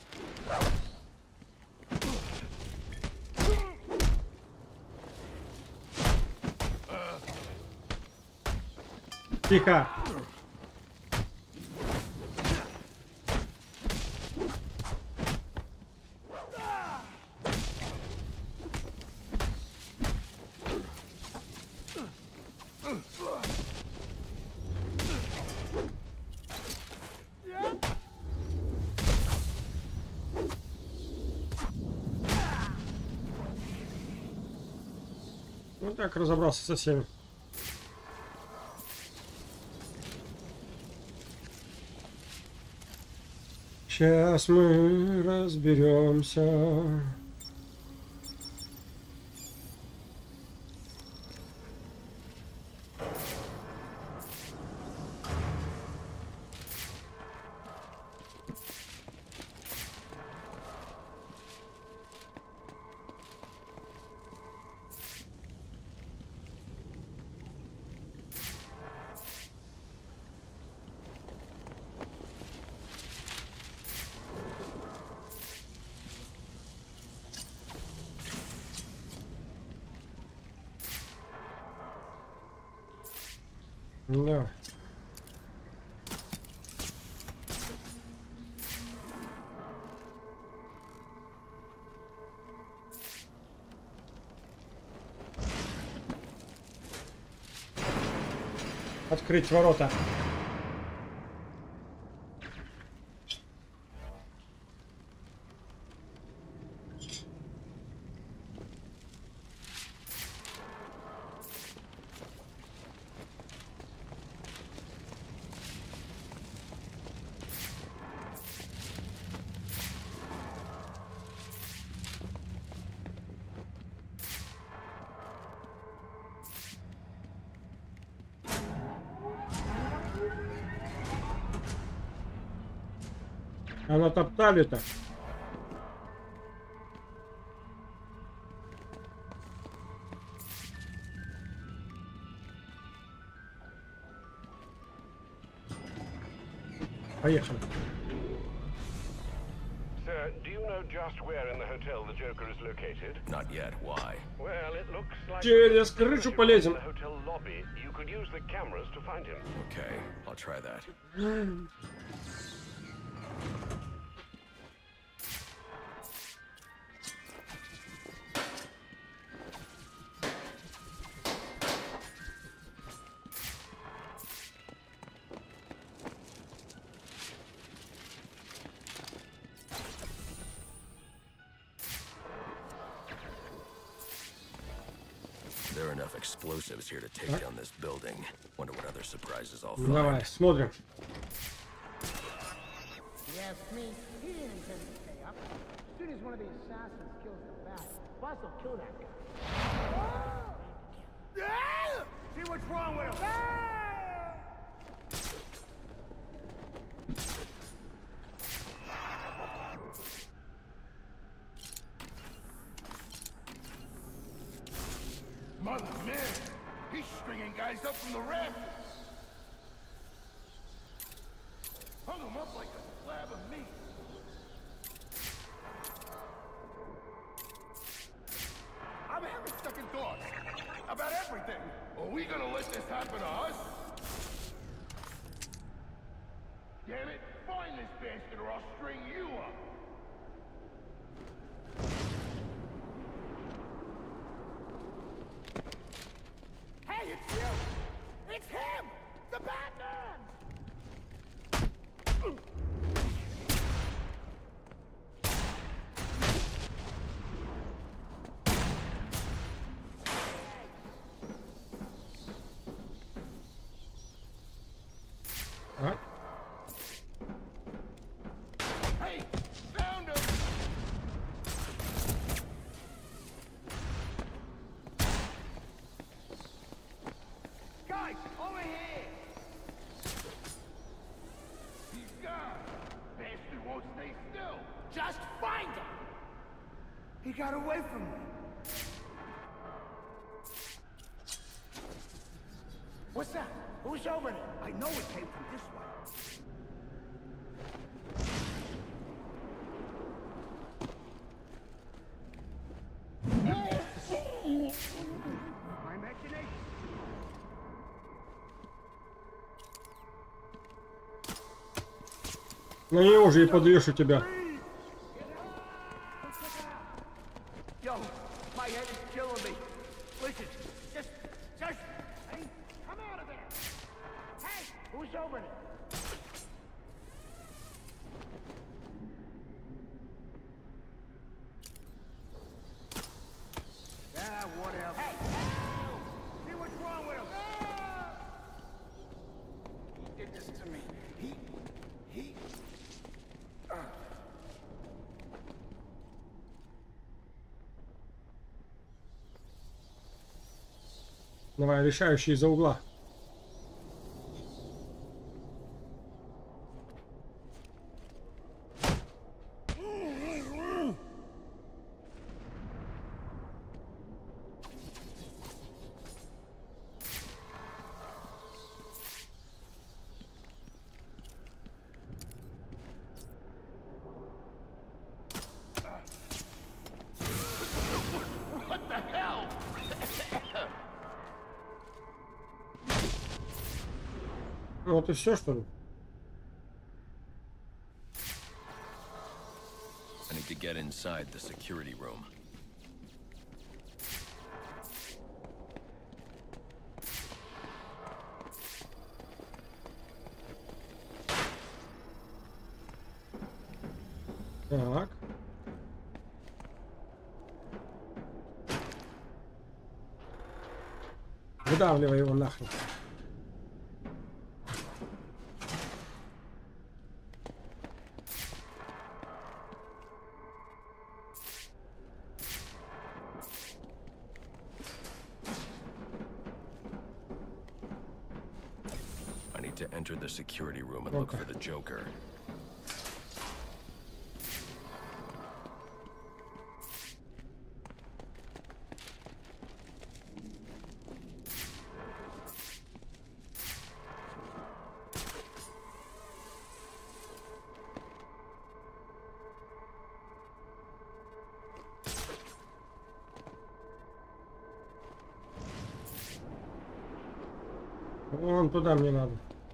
Тихо. Вот так разобрался со всеми. Сейчас мы разберемся. Да. Открыть ворота. А натоптали-то. Поехали. Sir, do you know just where in the hotel the Joker is located? Not yet. Why? Well, it looks like Через крышу полезем. in the hotel lobby. You could use the cameras to find him. Okay, I'll try that. There are enough explosives here to take down this building. Wonder what other surprises I'll find. Давай, смотрим. Yes, me. He didn't intend to stay up. As soon as one of the assassins kills the bat, boss will kill that guy. See what's wrong with him? Mother man, he's stringing guys up from the rafters. Hung him up like a slab of meat. I'm having second thoughts about everything. Are we gonna let this happen to us? Damn it, find this bastard or I'll string you up. Hey, it's you! It's him! The Batman! А? Hey, found him! Guys, over here! He's gone! Bastard won't stay still! Just find him! He got away from me! What's that? Who's over there? I know it came from this way. My imagination! Ну я уже и подвешу тебя. Yo, my head is killing me. Listen, just, just, hey, come out of there. Hey, who's over there? Ah, whatever. Hey, See what's wrong with him? He did this to me. He... He... Uh. Давай, решающий из-за угла. What the hell? Вот и все, что ли? I need to get inside the security room. Так. Выдавливай его нахрен. I need to enter the security room and look for the Joker. Вон туда мне надо.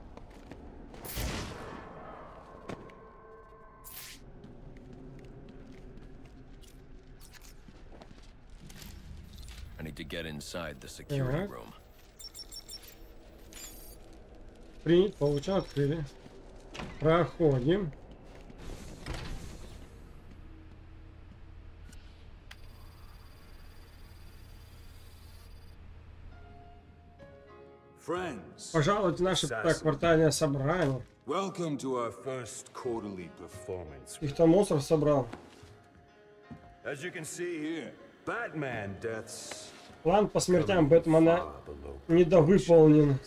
I need to get inside the security room. Принять, получил, открыли. Проходим. Friends, Пожалуйте в наше квартальное собрание. welcome to our first quarterly performance. Их там мусор собрал. As you can see here, Batman deaths План по смертям Бэтмена недовыполнен.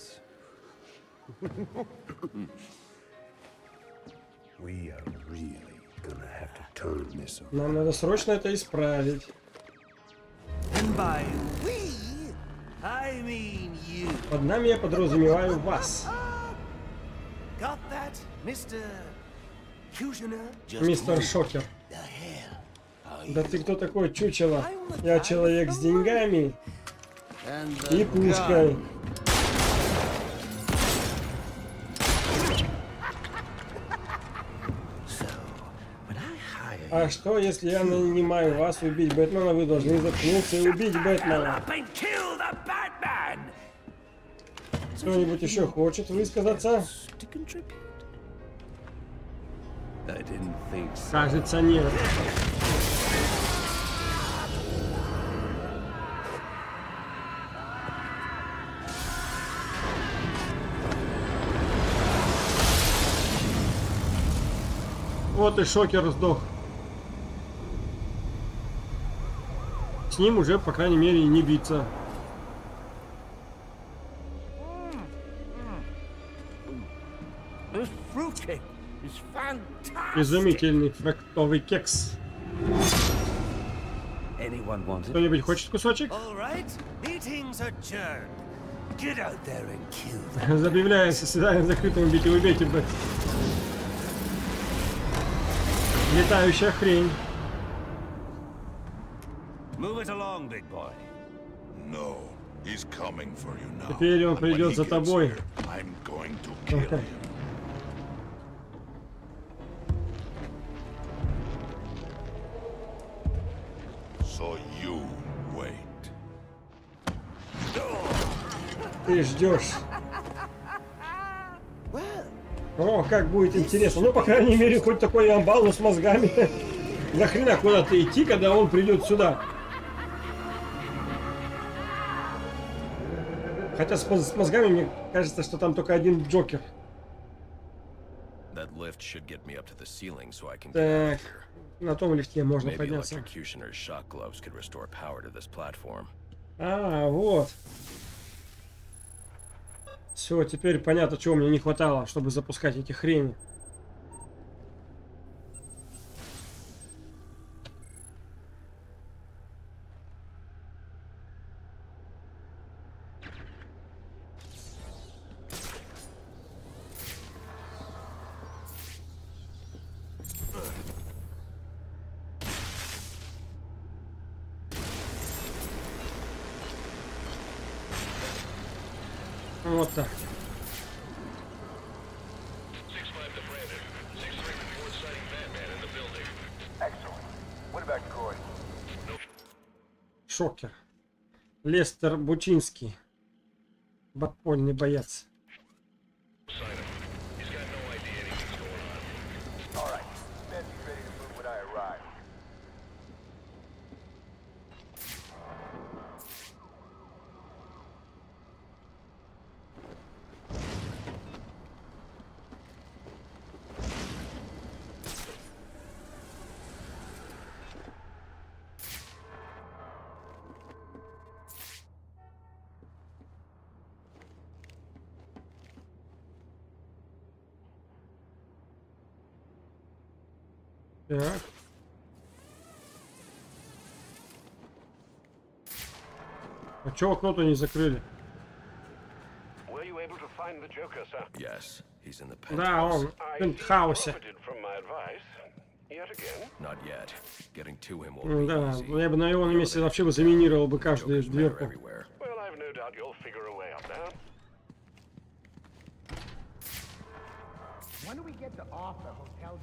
We are really gonna have to turn this around. Нам надо срочно это исправить. And by we, I mean you. Под нами я подразумеваю вас. Got that, мистер Кьюжина? Мистер Шокер. Да ты кто такой, чучело? Я человек с деньгами и пушкой. А что, если я нанимаю вас убить Бэтмена, вы должны заткнуться и убить Бэтмена? Кто-нибудь еще хочет высказаться? Кажется, нет. Вот и Шокер сдох. С ним уже, по крайней мере, не биться. Изумительный фруктовый кекс. Кто-нибудь хочет кусочек? Объявляю заседание закрытым, бить и убейте, Бэт. Летающая хрень. Теперь он придет за тобой. Okay. Ты ждешь. О, как будет интересно. Ну, по крайней мере, хоть такой амбал, но с мозгами. Нахрена куда-то идти, когда он придет сюда? Хотя с, с мозгами мне кажется, что там только один Джокер. Так, на том лифте можно подняться. А, вот. Все, теперь понятно, чего мне не хватало, чтобы запускать эти хрени. Вот так. Шокер. Лестер Бучинский. Подпольный боец. Так. А чё окно-то не закрыли? Were you able to find the Joker, sir? Yes, he's in the Да, penthouse. он в пентхаусе. Profited from my advice. Yet again. Not yet. Getting to him will be Да, easy. я бы на его месте вообще бы заминировал бы каждую Joker's дверку. everywhere. Well, I've no doubt you'll figure a way up there. When do we get to off the hotel?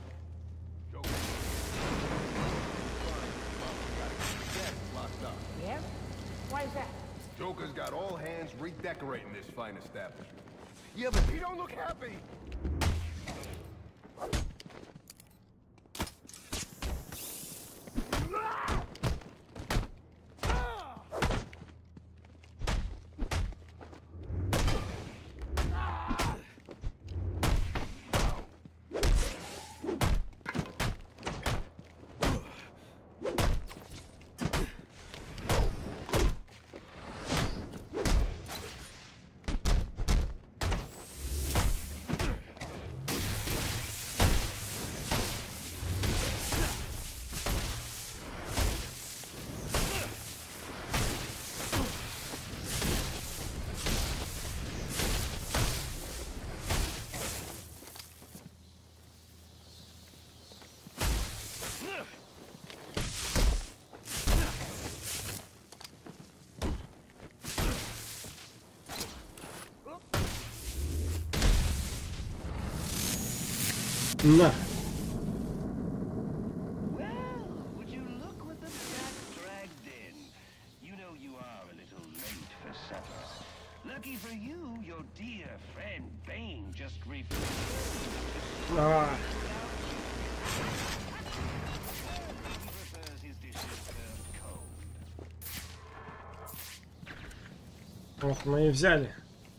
Yeah? Why is that? Joker's got all hands redecorating this fine establishment. Yeah, but he don't look happy. На. Well, would you look what the Jack dragged in? You know you are a little late for supper. Lucky for you, your dear friend Bane just refused. Давай. He prefers his dishes served cold. Вот мы и взяли.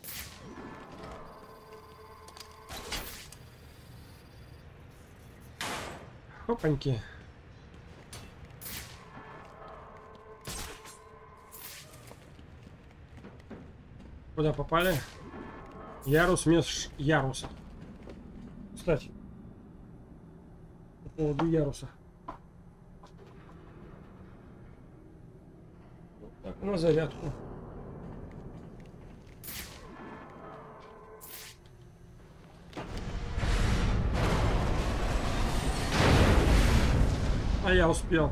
Опаньки. Куда попали? Ярус меж яруса. Кстати, по поводу яруса. Вот так, на зарядку. А я успел.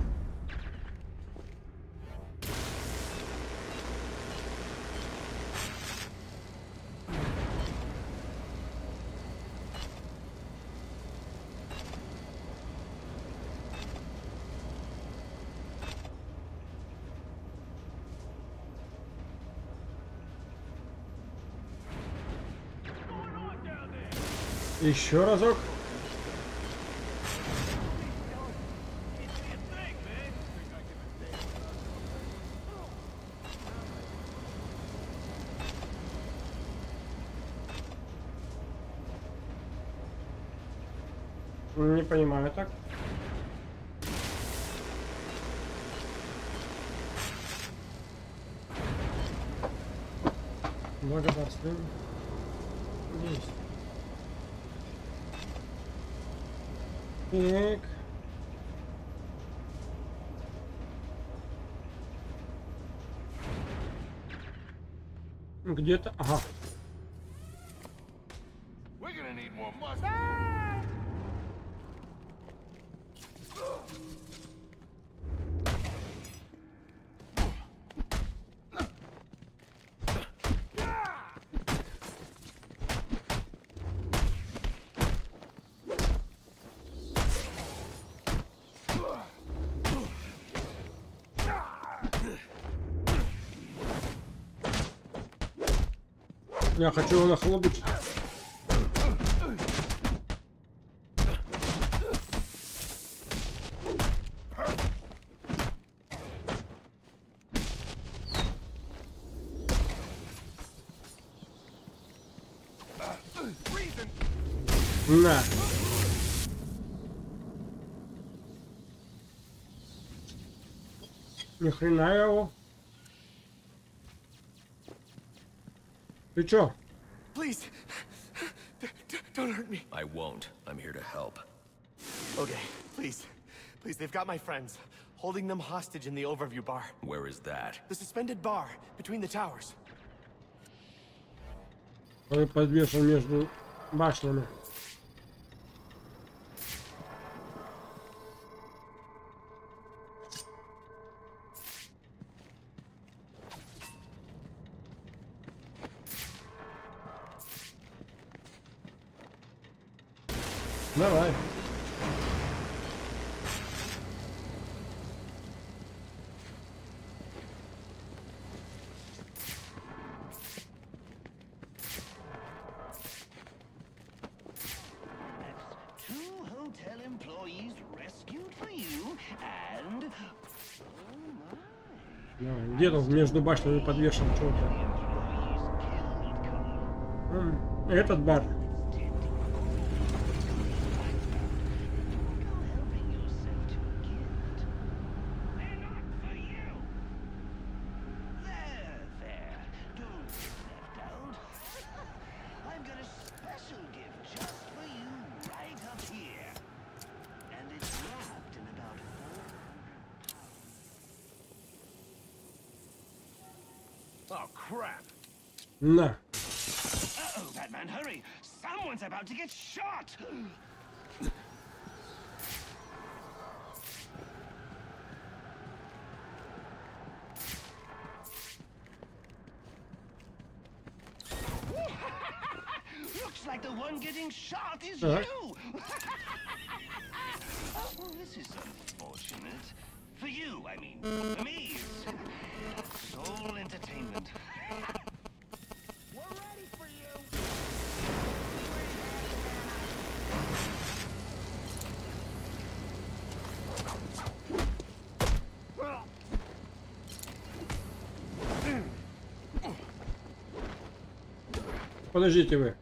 Еще разок. Не понимаю так. Благодарствую. Есть. Так. Где-то. Ага. We're gonna need more muscle. Я хочу его нахлобучить. На. Ни хрена его. Ты чё? Please, don't hurt me. I won't. I'm here to help. Okay, please, Please, they've got my friends, holding them hostage in the overview bar. Where is that? The suspended bar between the towers. Он подвешен между башнями. Давай. Hotel employees rescued for you and Давай. Где он между башнями подвешен? Чего-то. Этот бар. Oh crap! На. Uh-oh, Batman, hurry! Someone's about to get shot! Looks like the one getting shot is Uh-huh. you! Oh, this is unfortunate. For you, I mean. For me, it's sole entertainment. We're ready for you. Подождите вы.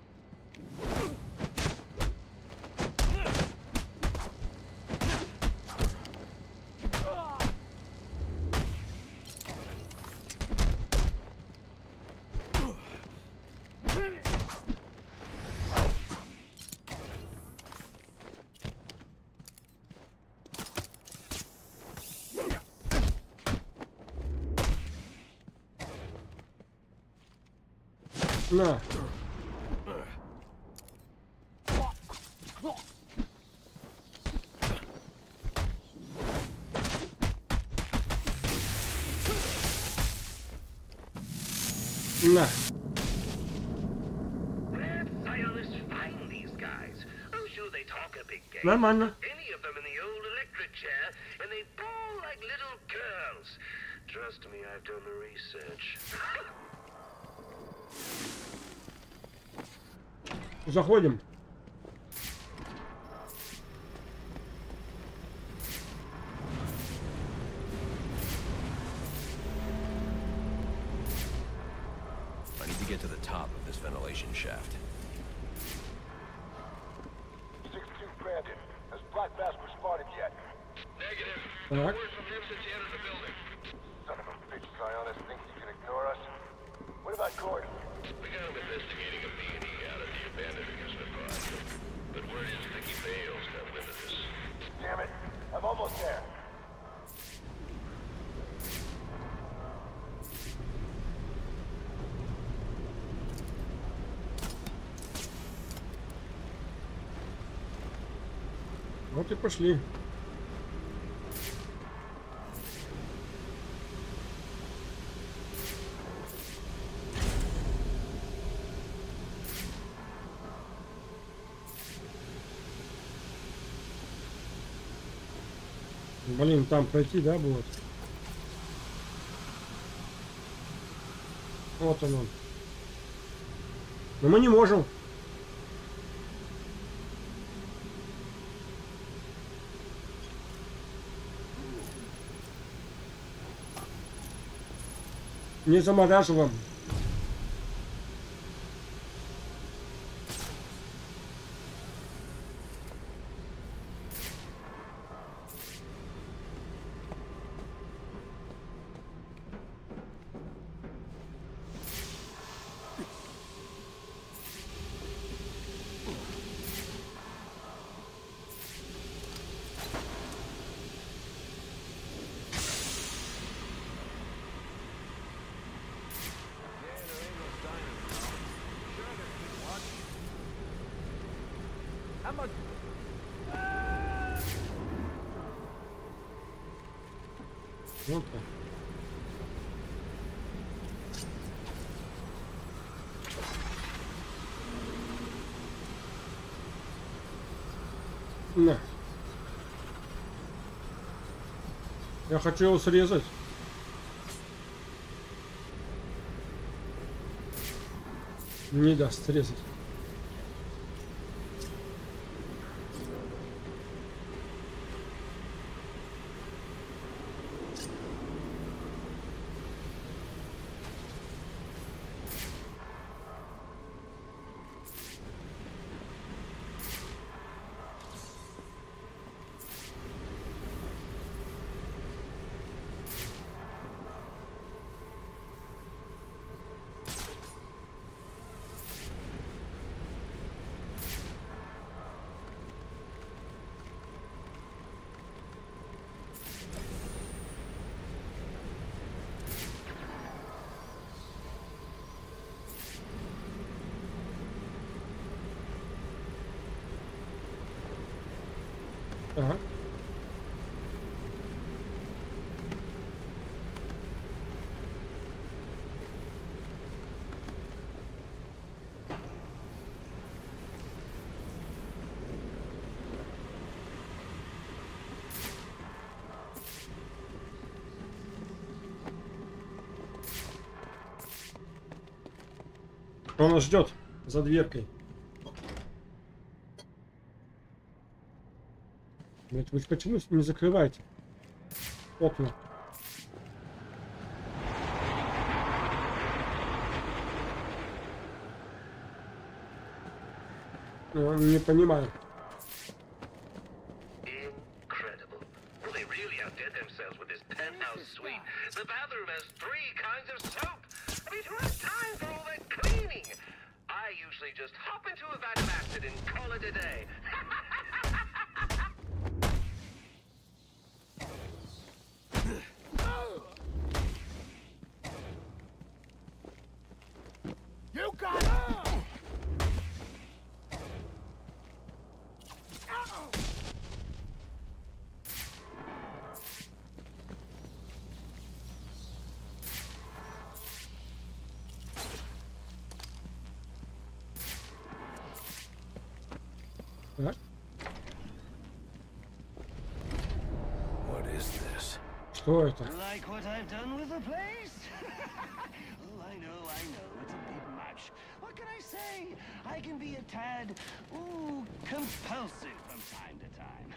На. На. Нормально. Any of them in the old electric chair, and they bawl like little girls. Trust me, I've done the research. Заходим. I need to get to the top of this ventilation shaft. six two Brandon. Has Black Mask responded yet? Negative. Так. No word from him since he entered the building. Son of a bitch, Sionis thinks he can ignore us. What about Gordon? We got him investigating a B and E out at the abandoned amusement park. But word is Vicky Bale's got wind of this. Damn it. I'm almost there. Вот и пошли. Блин, там пройти, да, будет? Вот он он. Но мы не можем. Не замораживаем. Вот так. На. Я хочу его срезать. Не даст срезать. Ага. Он нас ждет за дверкой. Блять, вы почему не закрываете окна? Ну, не понимаю. You got it! Так. What is this? Что это? Like what I've done with the place? Oh, I know, I know, it's a bit much. What can I say? I can be a tad, ooh, compulsive from time to time.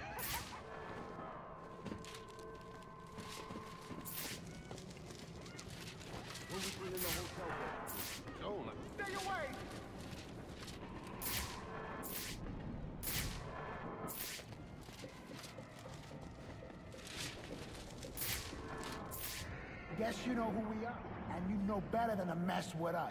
When we bring in the hotel room. Don't stay away! Guess you know who we are, and you know better than to mess with us.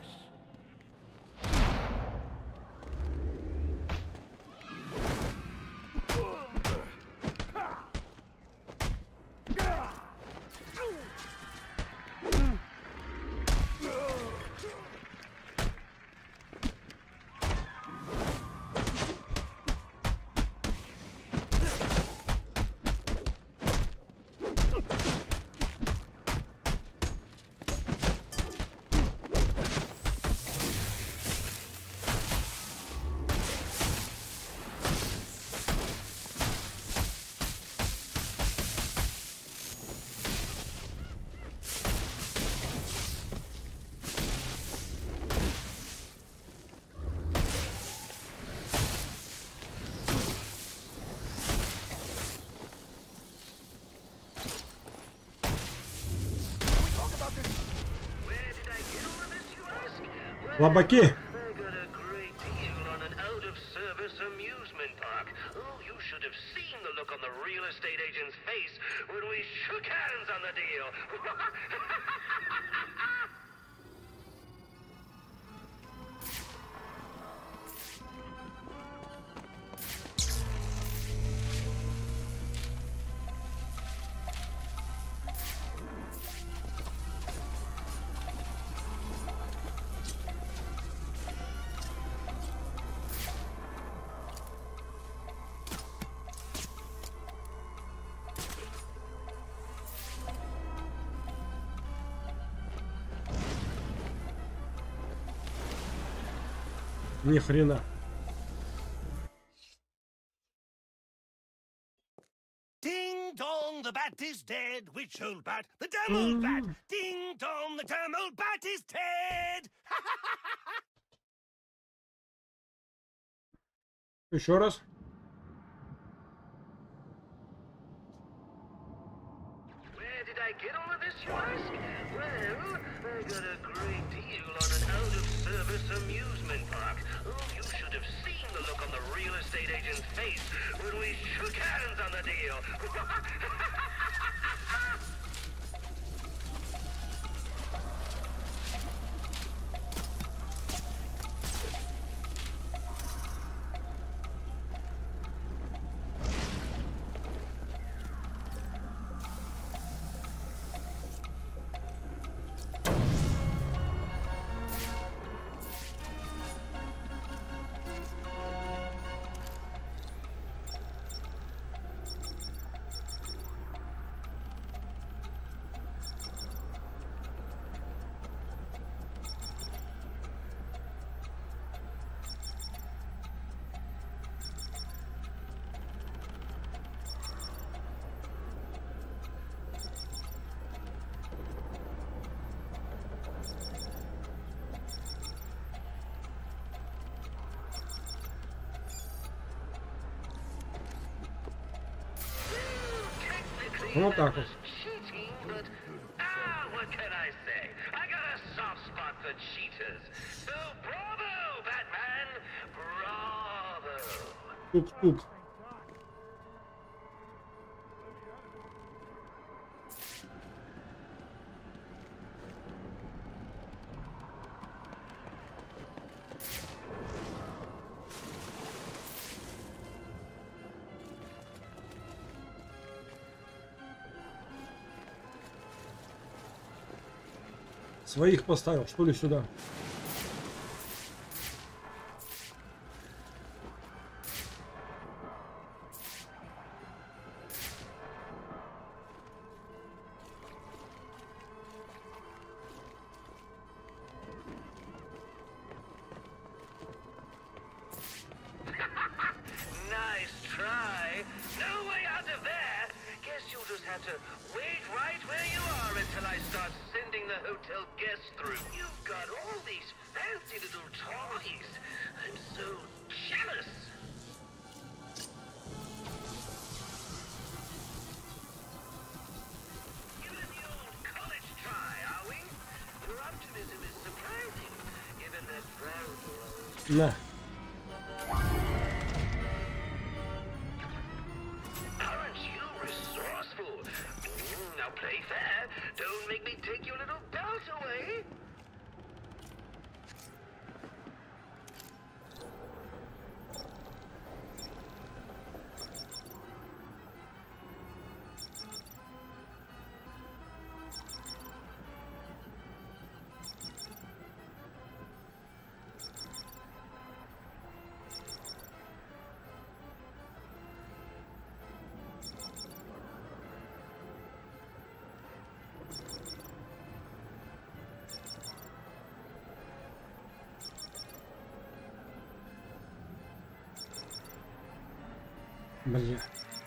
Лобаки. Ни хрена. Ding dong, the bat is dead. Which old bat? The damn old bat. Ding dong, the damn old bat is dead. Еще раз. Where did I get all of this, you ask? Well, I got a great deal on an out-of-service amusement park. Oh, you should have seen the look on the real estate agent's face when we shook hands on the deal. Вот так вот. Тук-тук. Своих поставил, что ли, сюда? На. Бля.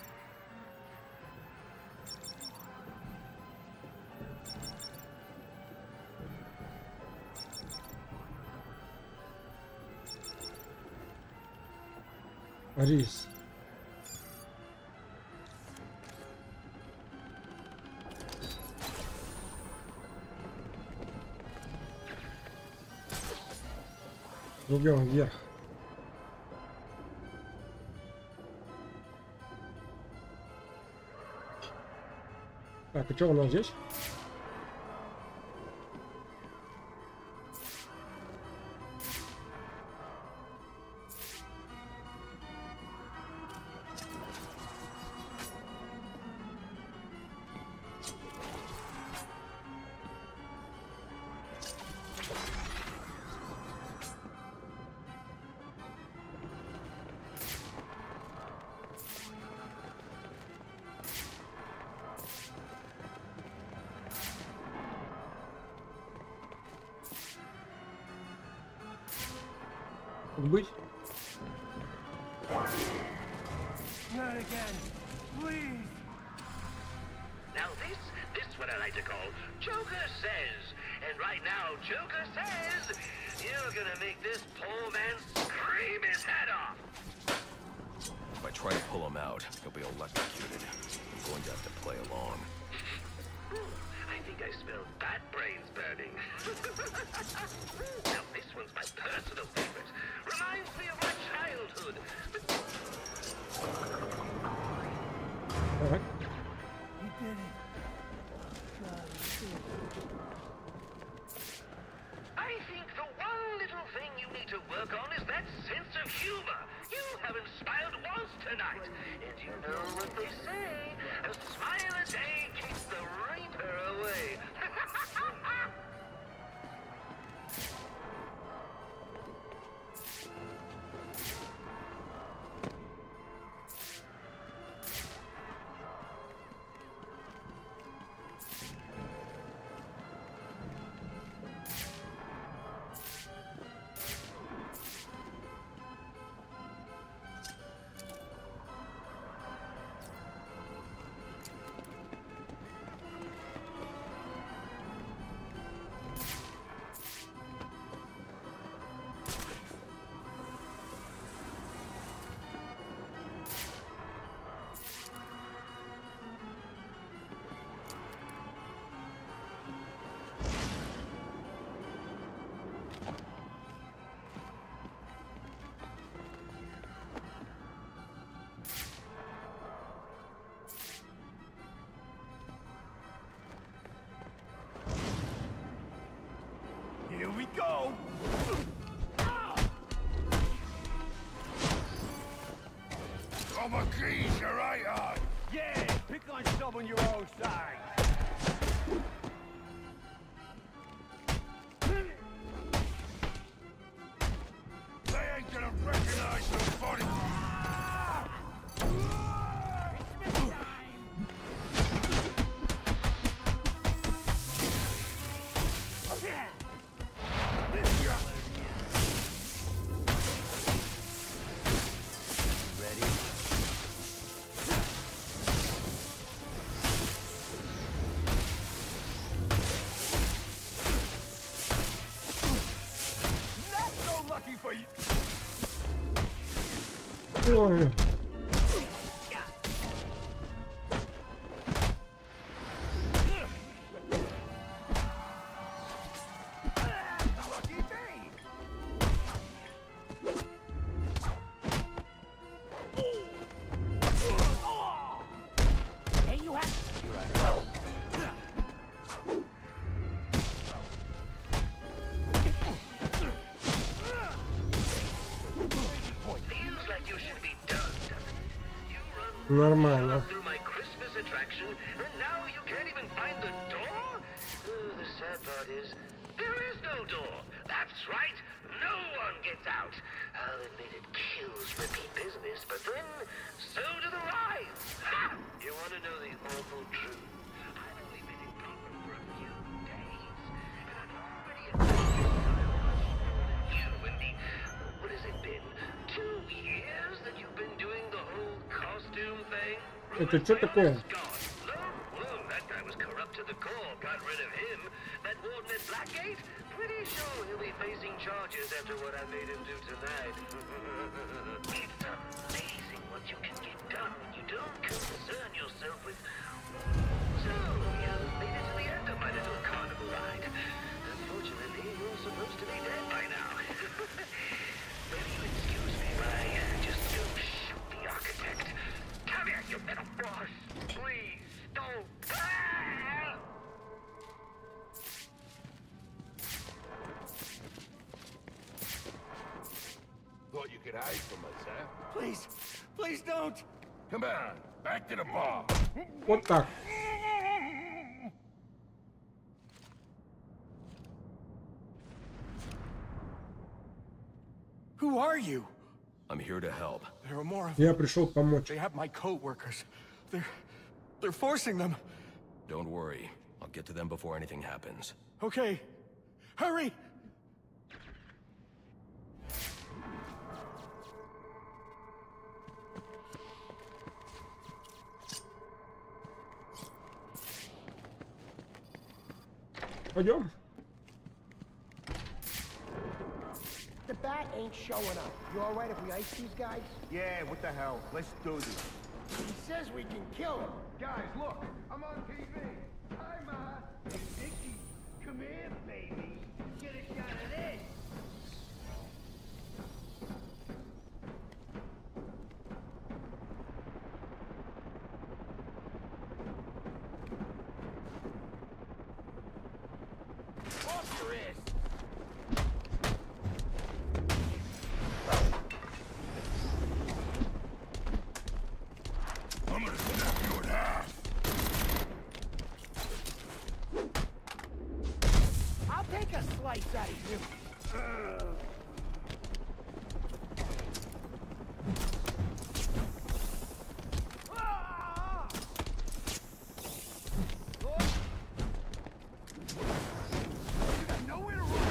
Рис. Идем вверх. Так, и что у нас здесь? Быть. Not again. Please. Now this, this is what I like to call Joker Says. And right now, Joker says, you're gonna make this poor man scream his head off. If I try to pull him out, he'll be electrocuted. I'm going to have to play along. I think I smell bat brains burning. Now this one's my personal favorite. Reminds me of my childhood. All right. You did it. I think the one little thing you need to work on is that sense of humor. You haven't smiled once tonight. And you know what they say, a smile a day keeps the reaper away. Here we go. Oh, my keys, you're right on. Yeah, pick on someone your own size. They ain't gonna recognize nobody. Ой. Hey, you have. Нормально. Through my Christmas attraction, and now you can't even find the door? Oh, the sad part is, there is no door. That's right, no one gets out. I'll admit it kills repeat business, but then, so do the rides. Ha! You want to know the awful truth? I've only been in Gotham for a few days, and I've already you and the, what has it been, two years that you've been doing the whole costume thing? Это что такое? Whoa, that guy was corrupt to the core. Got rid of him. That warden at Blackgate? Pretty sure he'll be facing charges after what I made him do tonight. It's amazing what you can get done when you don't concern yourself with... So, you made it to the end of my little carnival ride. Unfortunately, you're supposed to be dead by now. Will you excuse me while I just go shoot the architect? Come here, you little boss! Please, don't! Ah! Thought you could hide from us, huh? Please, please don't. Come on, back to the bar. Вот так. Who are you? I'm here to help. There are more of Я пришел помочь. They have my co-workers. They're... they're forcing them. Don't worry. I'll get to them before anything happens. Okay. Hurry! Пойдем. The bat ain't showing up. You all right if we ice these guys? Yeah, what the hell? Let's do this. He says we can kill him. Guys, look! I'm on T V! Hi, Ma! Hey, Dickie, come here, baby. Get a shot of this. Off your ass! I'm gonna snap you in half. I'll take a slice out of you. Ugh. Ah! Oh. You got nowhere to run.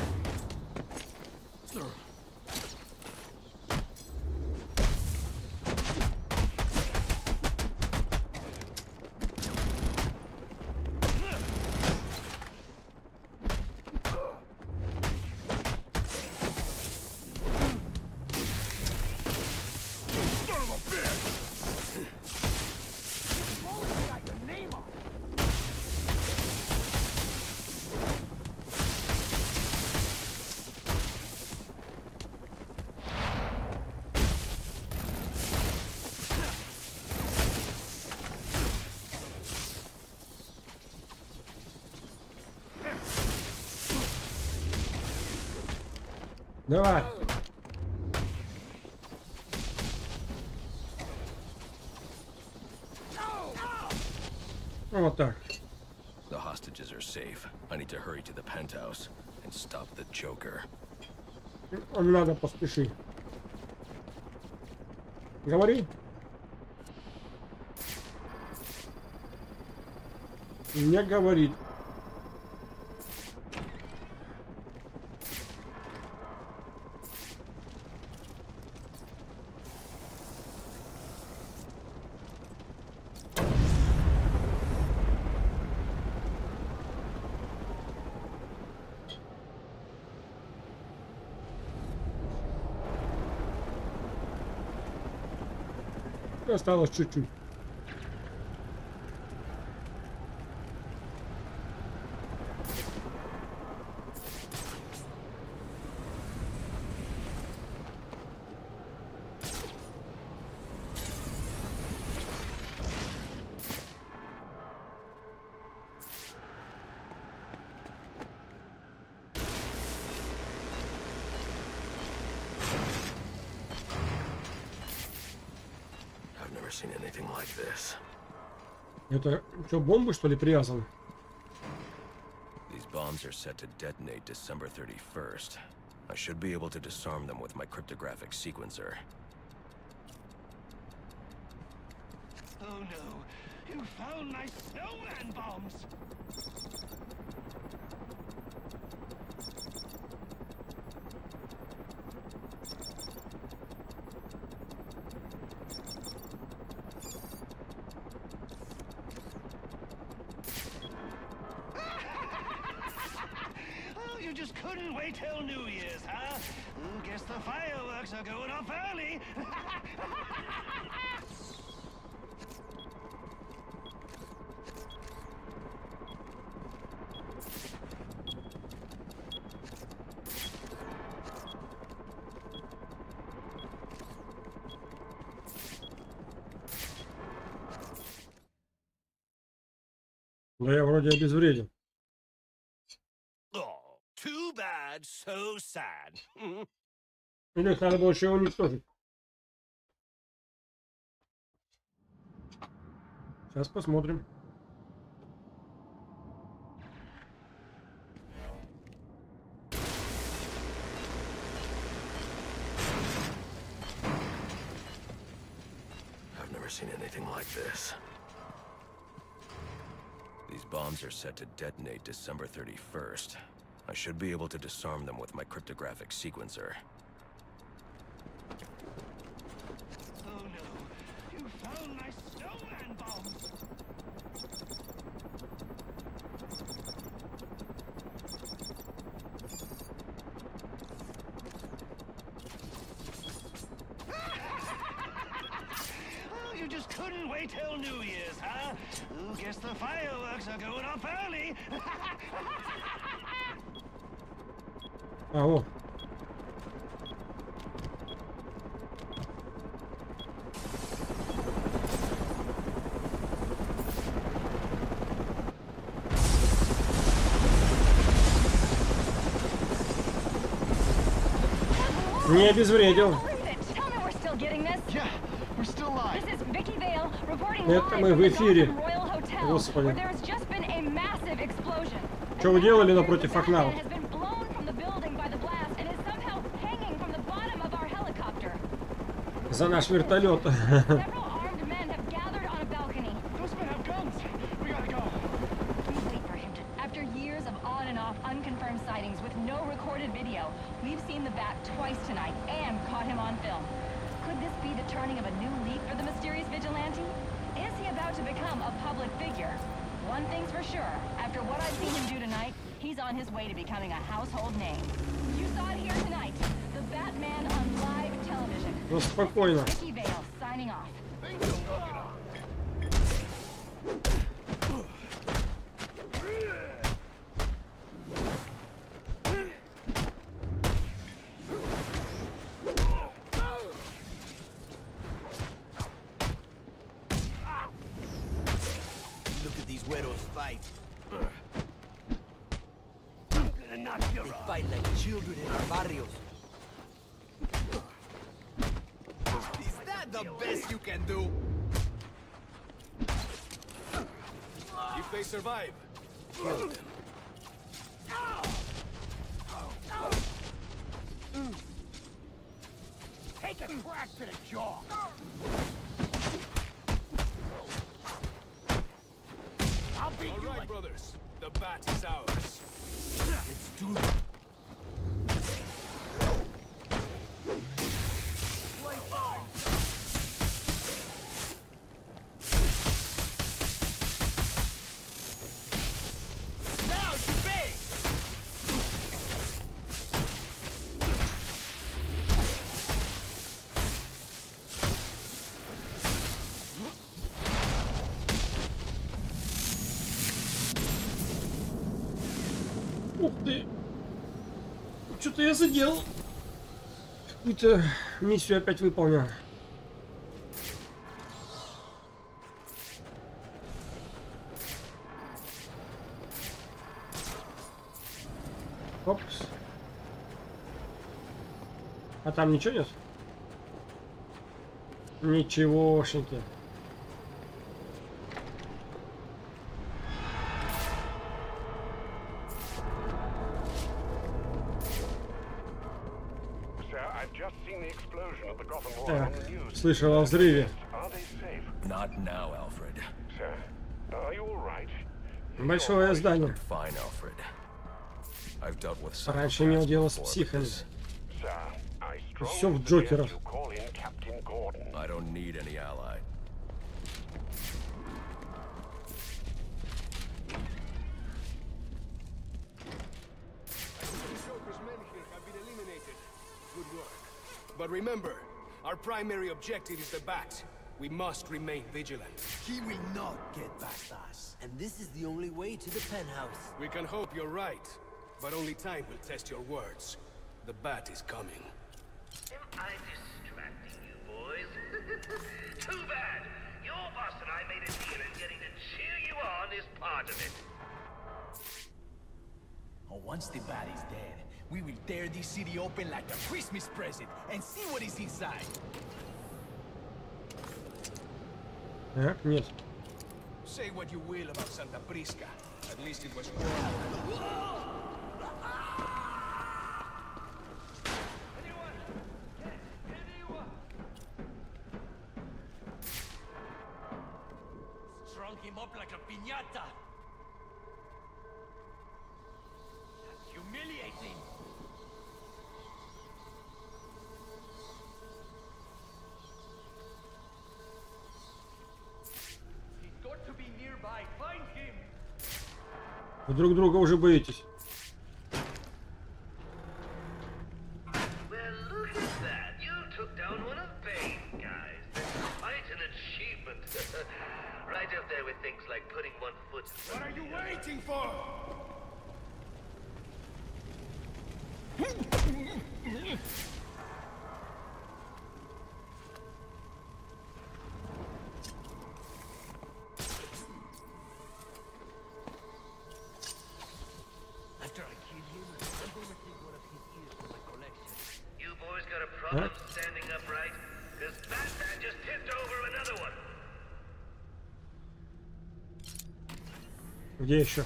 Давай. Вот так. The hostages are safe. I need to hurry to the penthouse and stop the Joker. Надо поспешить. Говори. Не говорит. Осталось чуть-чуть. Seen anything like this. Это что, бомбы, что ли, привязаны? These bombs are set to detonate December thirty-first. I should be able to disarm them with my cryptographic sequencer. Oh no, you found my snowman bombs! You just couldn't wait till New Year's, huh? Mm, guess the fireworks are going off early. Да я вроде обезвредил. Too bad, so sad. Или их надо было еще уничтожить. Сейчас посмотрим. I've never seen anything like this. These bombs are set to detonate December thirty-first. I should be able to disarm them with my cryptographic sequencer. Oh no, you found my snowman bombs! you just couldn't wait till New Year's, huh? Ooh, guess the fireworks are going off early. А, о. Не обезвредил. Это мы в эфире. Господи. Что вы делали напротив окна? За наш вертолет. Unconfirmed sightings with no recorded video. We've seen the bat twice tonight and caught him on film. Could this be the turning of a new leaf for the mysterious vigilante? Is he about to become a public figure? One thing's for sure, after what I've seen him do tonight, he's on his way to becoming a household name. You saw it here tonight. The Batman on live television. Ну, спокойно. Vicky Vale signing off. Fight. I'm gonna knock you they fight like children in our barrios. Is that the best you can do? If they survive, kill them. Take a crack to the jaw. All right, brothers. The bat is ours. Let's do it. Now it's big. Ух ты! Что-то я задел. Какую-то миссию опять выполнил. Опс. А там ничего нет? Ничегошеньки. Так, слышал о взрыве. Большое здание. Раньше имел дело с психами. Все в Джокерах. But remember, our primary objective is the bat. We must remain vigilant. He will not get past us. And this is the only way to the penthouse. We can hope you're right, but only time will test your words. The bat is coming. Am I distracting you, boys? Too bad. Your boss and I made a deal, and getting to cheer you on is part of it. Oh, once the bat is dead, we will tear this city open like a Christmas present and see what is inside. Так, нет. Say what you will about Santa Prisca. At least it was Strung him up like a piñata. That's humiliating. Вы друг друга уже боитесь. Well, look at that. You took down one of Bane's guys. Fighting a cheap things like putting one foot. What are you waiting for? After I kill him, I'm gonna take one of his ears for my collection. You boys got a problem standing upright? Because Batman just tipped over another one. Где еще?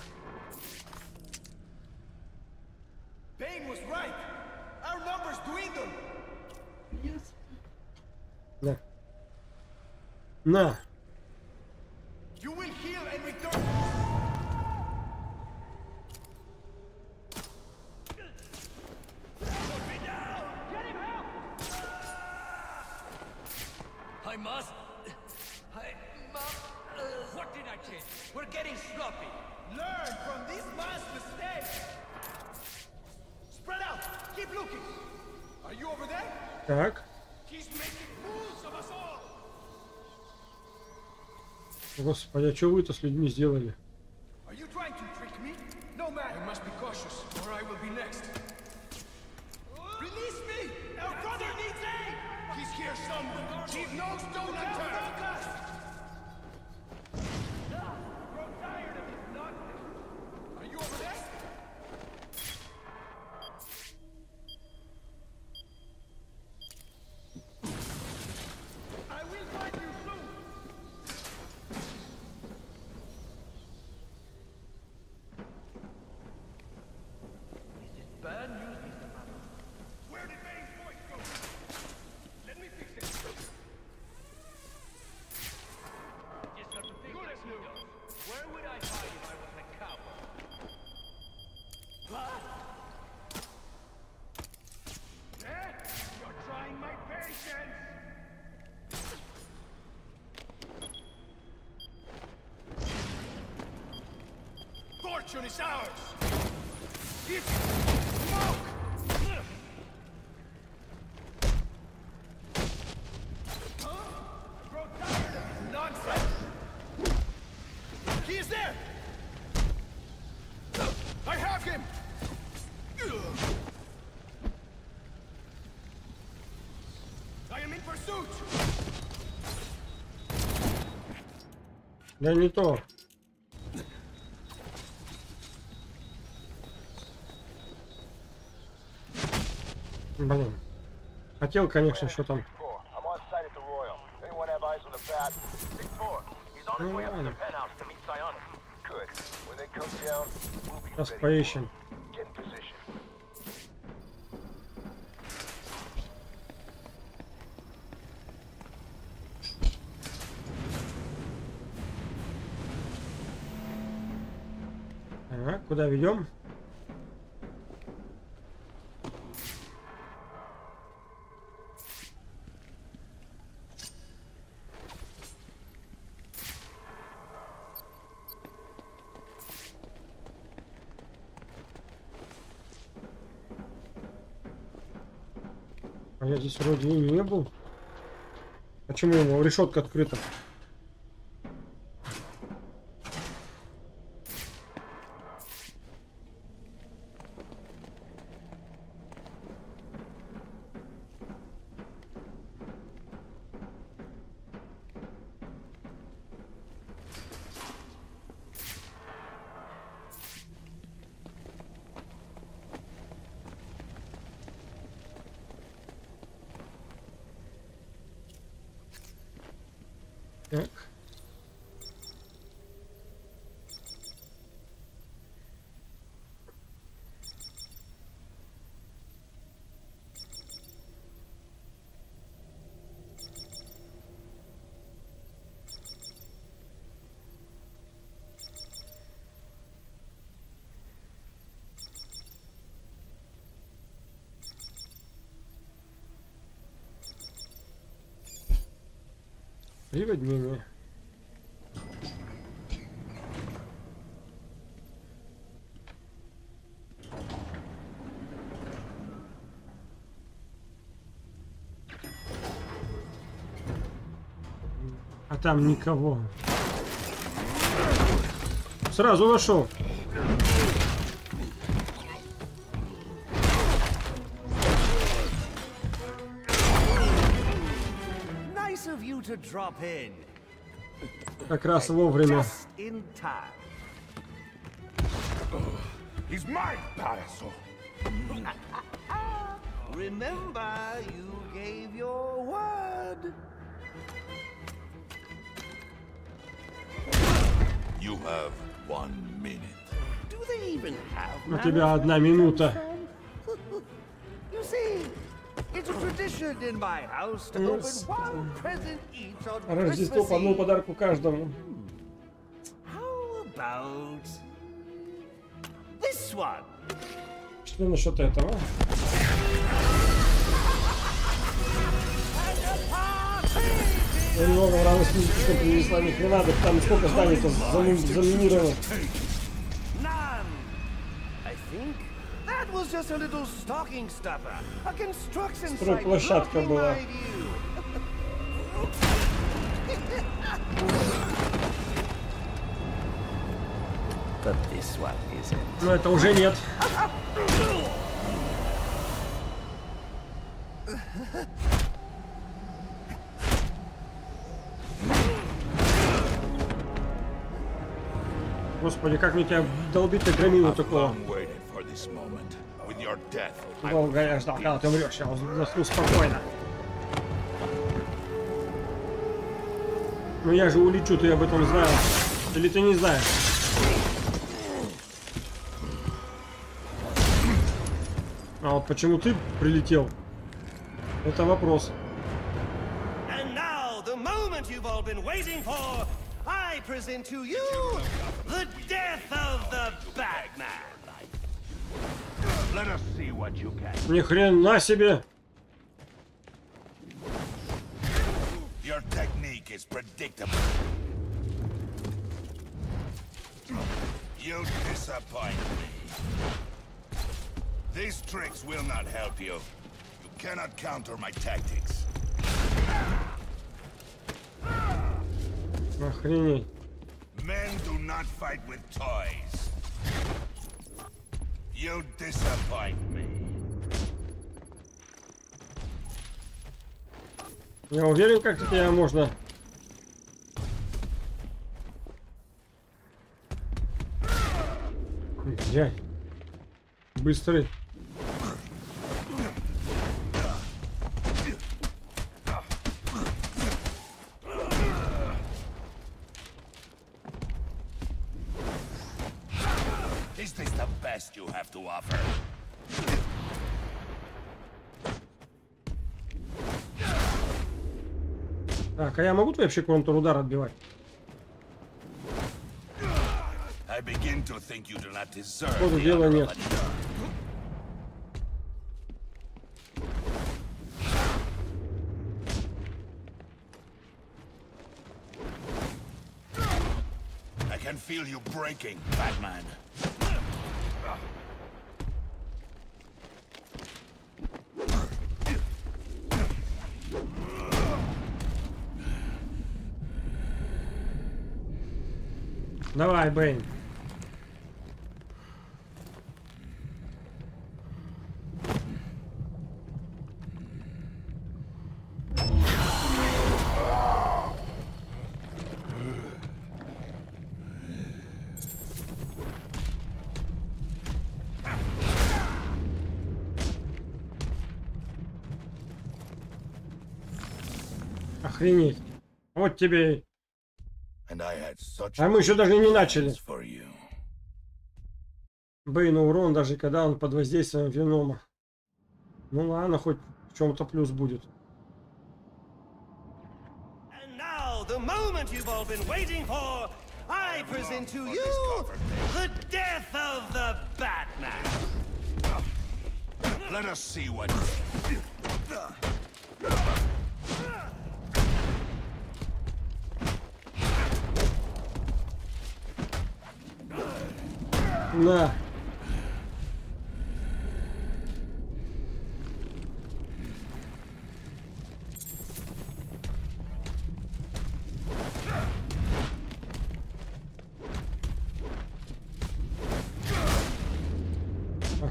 Bane was right. Our numbers dwindle. Yes. На. На. You will heal and return. I must. I must. Uh, what did I change? We're getting sloppy. Learn from this man's mistakes. Spread out. Keep looking. Are you over there? Так. He's making fools of us all. Господи, а что вы-то с людьми сделали? Are you trying to trick me? No, man. I must be cautious, or I will be next. Release me! Our brother needs aid! He's here somewhere. Keep no stone unturned. Grow tired of his nonsense. Are you over there? I will find you soon. Is it bad news, Mister Mama? Where did Bane's voice go? Let me fix it. Just have to think like he does. Where would I hide if I was a cowboy? What? Eh? You're trying my patience. Fortune is ours. It's smoke. I grow tired of his nonsense. He is there. I have him. I am in pursuit. Да не то. Блин. Хотел, конечно, что там. I'm on site at the Royal. Anyone have eyes on the bat? six four. He's on his way up to the penthouse to meet Psionic. Good. When they come down, we'll be Сейчас ready. поищем. Get in position. Ага, куда ведем? А я здесь вроде и не был. Почему его решетка открыта? Так. Приводнение. А там никого. сразу нашел. Nice of you to drop in. Как раз вовремя. Just in time. He's mine, Parasaur. Remember, you gave your word. You have one minute. Do they even have У тебя одна минута. You see, it's a tradition in my house to open one present each on Рождество по одному подарку каждому. How about this one? Что насчет этого? Я немного рано слышать, что принесла них не надо, там сколько зданий-то заминировано. Стройплощадка была. Но это уже нет. Господи, как мне тебя долбить-то громилу такого. Долго я ждал, когда ты умрешь, я засну спокойно. Ну я же улечу, ты об этом знал. Или ты не знаешь? А вот почему ты прилетел? Это вопрос. And now the moment you've all been waiting for, I present to you the death of the Batman. Let us see what you can. Ни хрена себе! Your technique is predictable. You disappoint me. These tricks will not help you. You cannot counter my tactics. Охренеть. Men do not fight with toys. You disappoint me. Я уверен, как тебя можно. Блядь. Быстрый. Is this the best you have to offer? Так, а я могу вообще контур-удар отбивать? I begin to think you do not deserve Походу the дела honor нет. of a dog. I can feel you breaking, Batman. Давай, Бэйн. Охренеть. Вот тебе. А мы еще даже не начали. Бэйну урон, даже когда он под воздействием Венома. Ну ладно, хоть в чем-то плюс будет. And now the moment you've all been waiting for, I present to you the death of the Batman. Let us see what. На.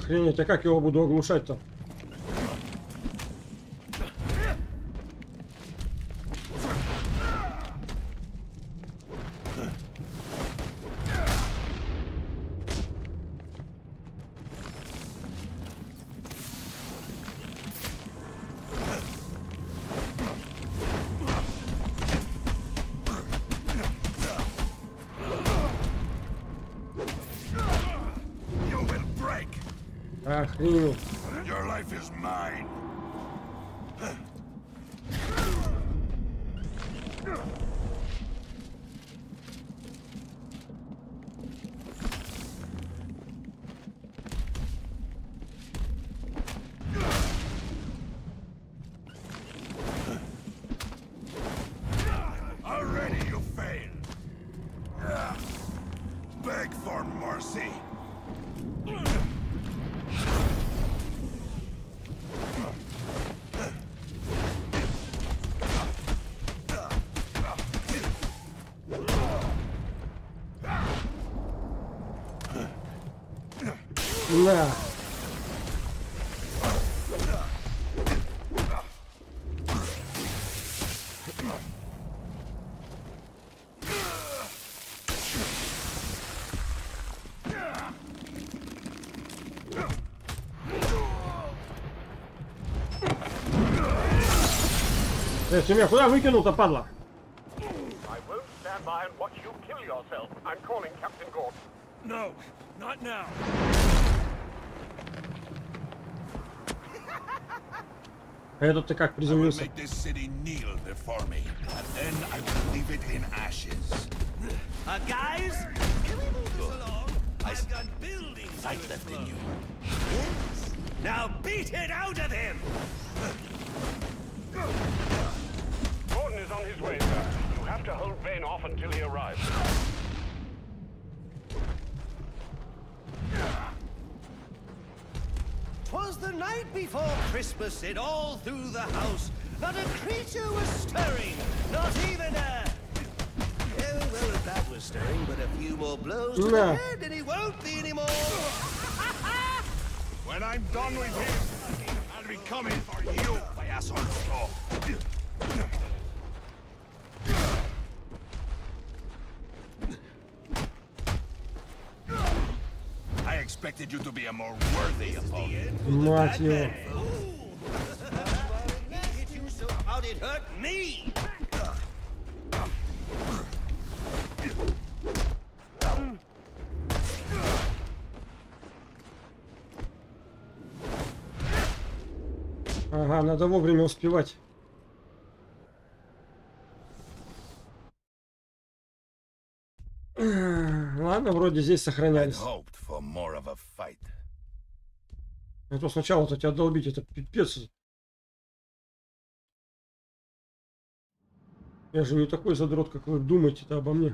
Охренеть, а как его буду оглушать-то? Охренеть. Your life is mine. Already you failed. Beg for mercy. На. Э, ты меня куда выкинул-то, падла? I won't stand by and watch you kill yourself. I'm calling Captain Gordon. No, not now. А этот ты как приземлился? Make this city kneel before me, and then I will leave it in ashes. Uh, guys, can we move this along? I've got buildings Fight left in you. Yes. Now beat it out of him! Gordon is on his way, sir. You have to hold Vane off until he arrives. Twas the night before Christmas, and all through the house, not a creature was stirring, not even a... Oh, well, if that was stirring, but a few more blows to the head, and he won't be anymore. When I'm done with him, I'll be coming for you, payaso loco. I expected you to be a more worthy opponent. Мать его. He hit you so hard it hurt me. Ага, надо вовремя успевать. Ладно, вроде здесь сохранялись. А то сначала-то тебя долбить, это пипец. Я же не такой задрот, как вы думаете-то обо мне.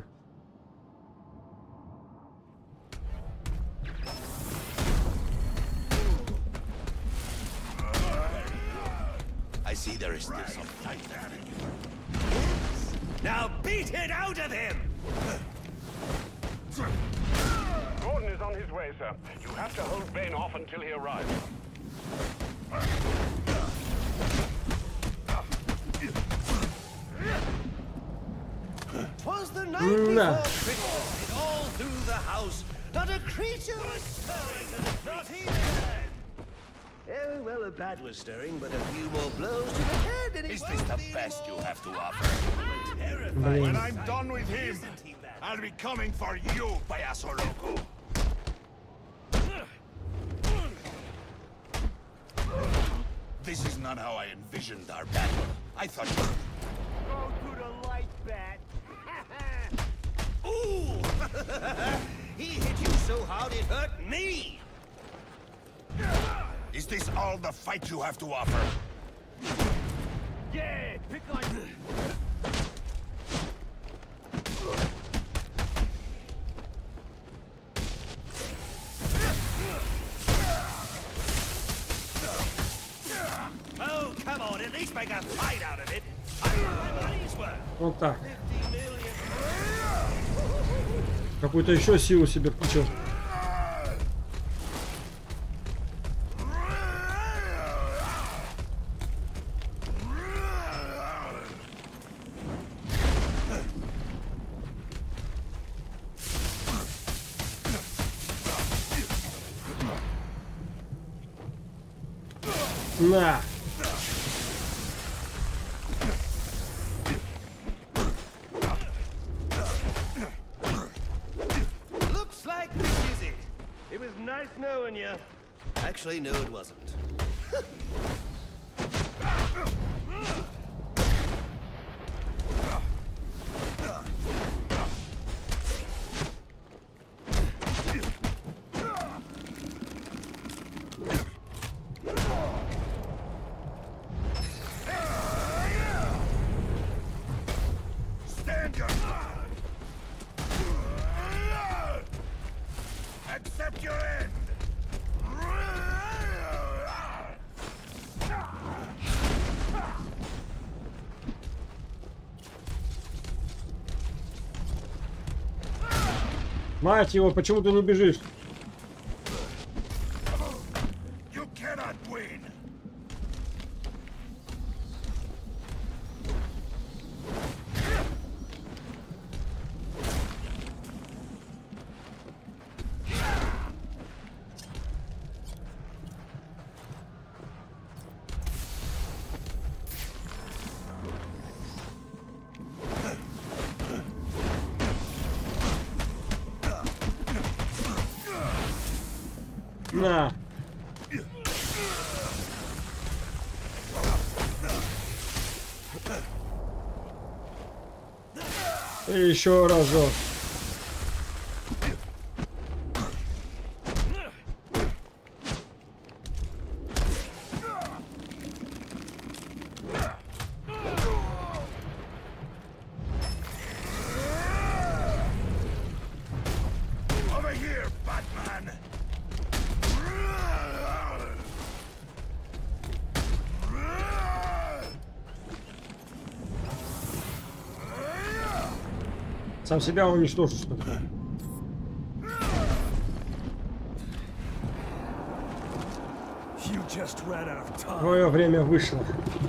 I see there is still some fight left in you. Now beat it out of him! Gordon is on his way, sir. You have to hold Vane off until he arrives. Twas the night before Christmas, and all through the house, not a creature was stirring, not even a... Oh, well, a bat was stirring, but a few more blows to the head, and Is this the best you have to offer? terrifying. When I'm done with him, I'll be coming for you, payaso loco. This is not how I envisioned our battle. I thought you... Go to the light, Bat. Ooh! He hit you so hard it hurt me! Is this all the fight you have to offer? Yeah, pick on you. Oh, come on, at least make a fight out of it. I want my money's worth. Вот так. Какую-то еще силу себе включил. На! Looks like this is it. It was nice knowing you. Actually, no, it wasn't. Stand your accept your end. Мать его, почему ты не бежишь? You cannot win. На! И еще разок. Over here, Batman. Сам себя уничтожишь. Твое время вышло.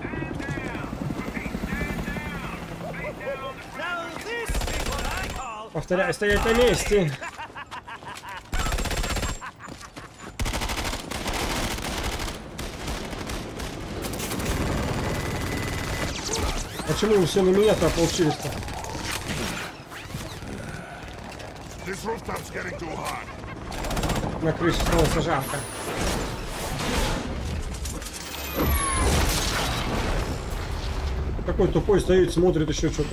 Повторяю, стоять на месте. Почему вы все на меня-то ополчились-то? На крыше становится жарко. Какой тупой стоит, смотрит еще что-то.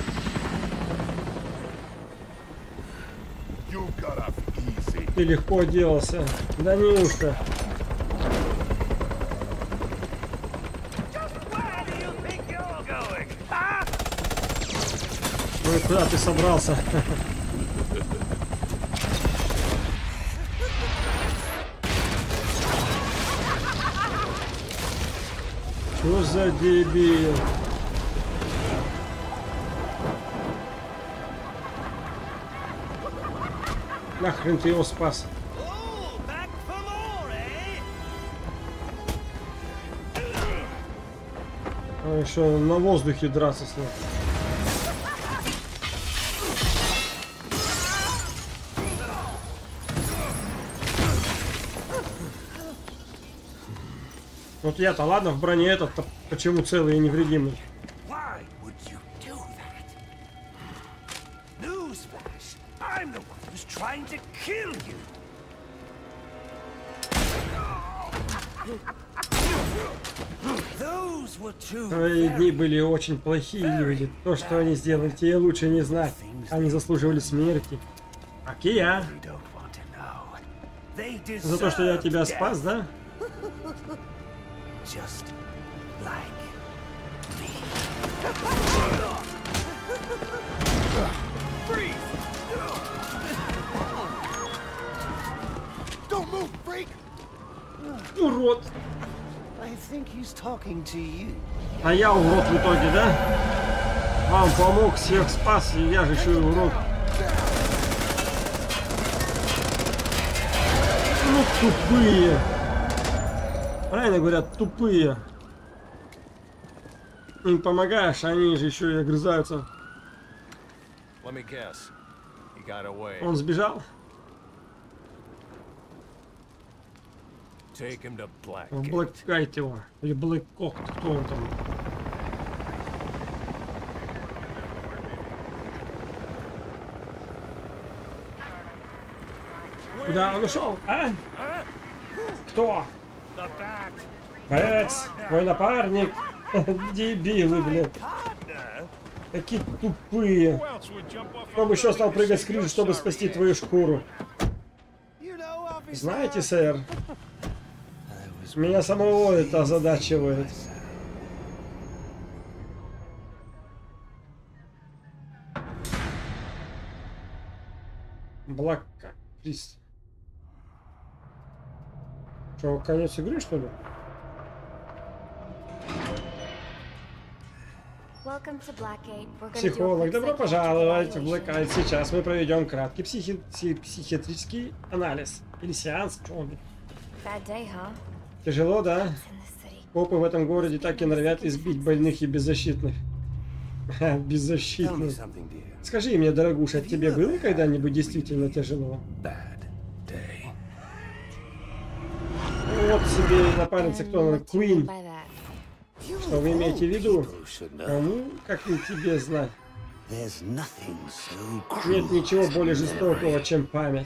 Ты легко отделался. Да неужто? Ну и куда ты собрался? Что за дебил? Нахрен ты его спас? А еще на воздухе драться с ним. Вот я-то ладно в броне, этот-то почему целый и невредимый? Твои дни были очень плохие, люди. То, что они сделали, тебе лучше не знать. Они заслуживали смерти. Как и я. За то, что я тебя спас, да? Just like me. Freeze! Don't move, freak! Урод! I think he's talking to you. А я урод в итоге, да? Вам помог, всех спас, и я же еще и урод. Ну, тупые. Правильно говорят, тупые. Им помогаешь, они же еще и огрызаются. Он сбежал? Take him to Black В Gate. Блэкгейт его. Или Блэккок, кто он там? Куда он ушел, а? Кто? Бэкс, мой напарник. Дебилы, блин. Какие тупые. Кто бы еще стал прыгать с крыши, чтобы спасти твою шкуру? Знаете, сэр, меня самого это озадачивает. Блэк Крис. Что, конец игры, что ли? Психолог, добро пожаловать в Блэкгейт. Сейчас мы проведем краткий психи... психиатрический анализ. Или сеанс. Тяжело, да? Копы в этом городе так и норовят избить больных и беззащитных. Беззащитных. Скажи мне, дорогуша, тебе было когда-нибудь действительно тяжело? Вот себе напарница, кто она? Куин. Что вы имеете в виду? Кому, как не тебе знать? Нет ничего более жестокого, чем память.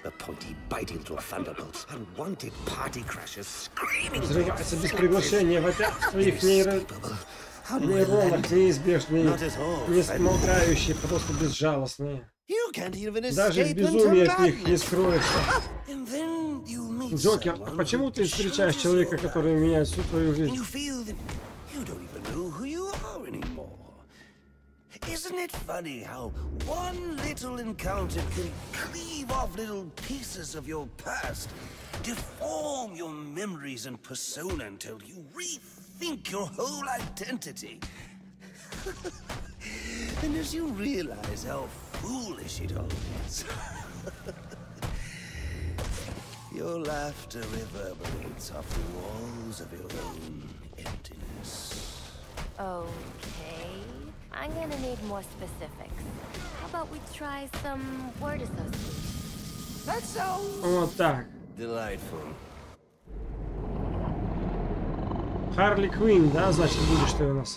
Взрывается без приглашения, вопят в своих нейро... нейронах неизбежные, не смолкающие, просто безжалостные. Даже в безумии от них не скроешься. Джокер, а почему ты встречаешь человека, который меняет всю твою жизнь? Isn't it funny how one little encounter can cleave off little pieces of your past, deform your memories and persona until you rethink your whole identity? And as you realize how foolish it all is, your laughter reverberates off the walls of your own emptiness. Okay. I'm gonna need more specifics. How about we try some word association? That sounds Вот так. Delightful. Харли Квинн, да, значит, будешь ты у нас.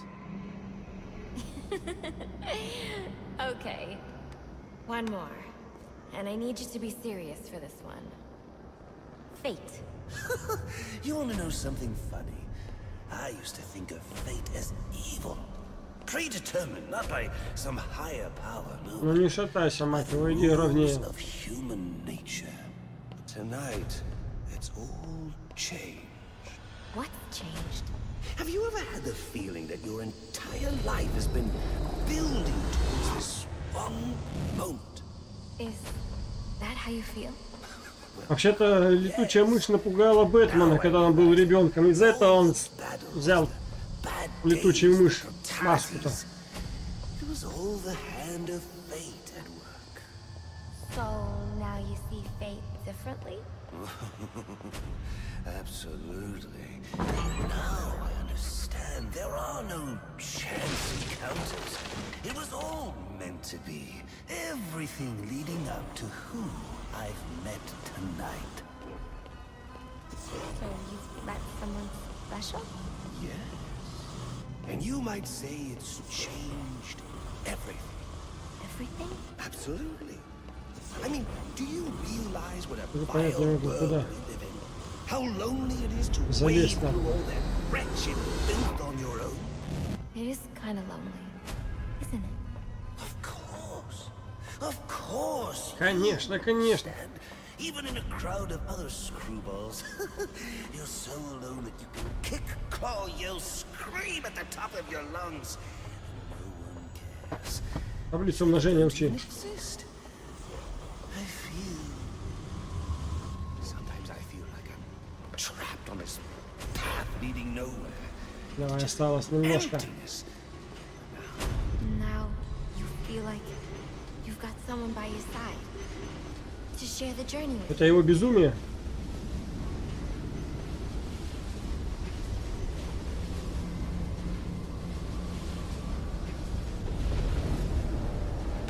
Okay. One more. And I need you to be serious for this one. Fate. You want to know something funny? I used to think of fate as evil. Predetermined, not by some higher power, no. Ну не шатайся, мать его, иди ровнее. Of human nature. Tonight, it's all changed. What's changed? Have you ever had the feeling that your entire life has been building towards this one moment? Is that how you feel? Вообще-то летучая мышь напугала Бэтмена, когда он был ребенком. Из-за этого он взял летучую мышь маску-то. So now you see fate differently? Absolutely. Now I understand. There are no chance encounters. It was all meant to be. Everything leading up to who I've met tonight. So you've met someone special? Yeah. And you might say it's changed everything. Everything? Absolutely. I mean, do you realize what a Ну, vile понятно, world куда. we live in? How lonely it is to wade Залезть там. through all that wretched filth on your own? It is kind of lonely, isn't it? Of course. Of course. Конечно, конечно. Even in a crowd of other screwballs, you're so alone that you can kick, claw, yell, scream at the top of your lungs. No one cares. Таблицу умножения учи. Exist. I feel. Sometimes I feel like I'm trapped on this path leading nowhere. Давай, осталось немножко. Emptiness. Now you feel like you've got someone by your side to share the journey with. Это его безумие.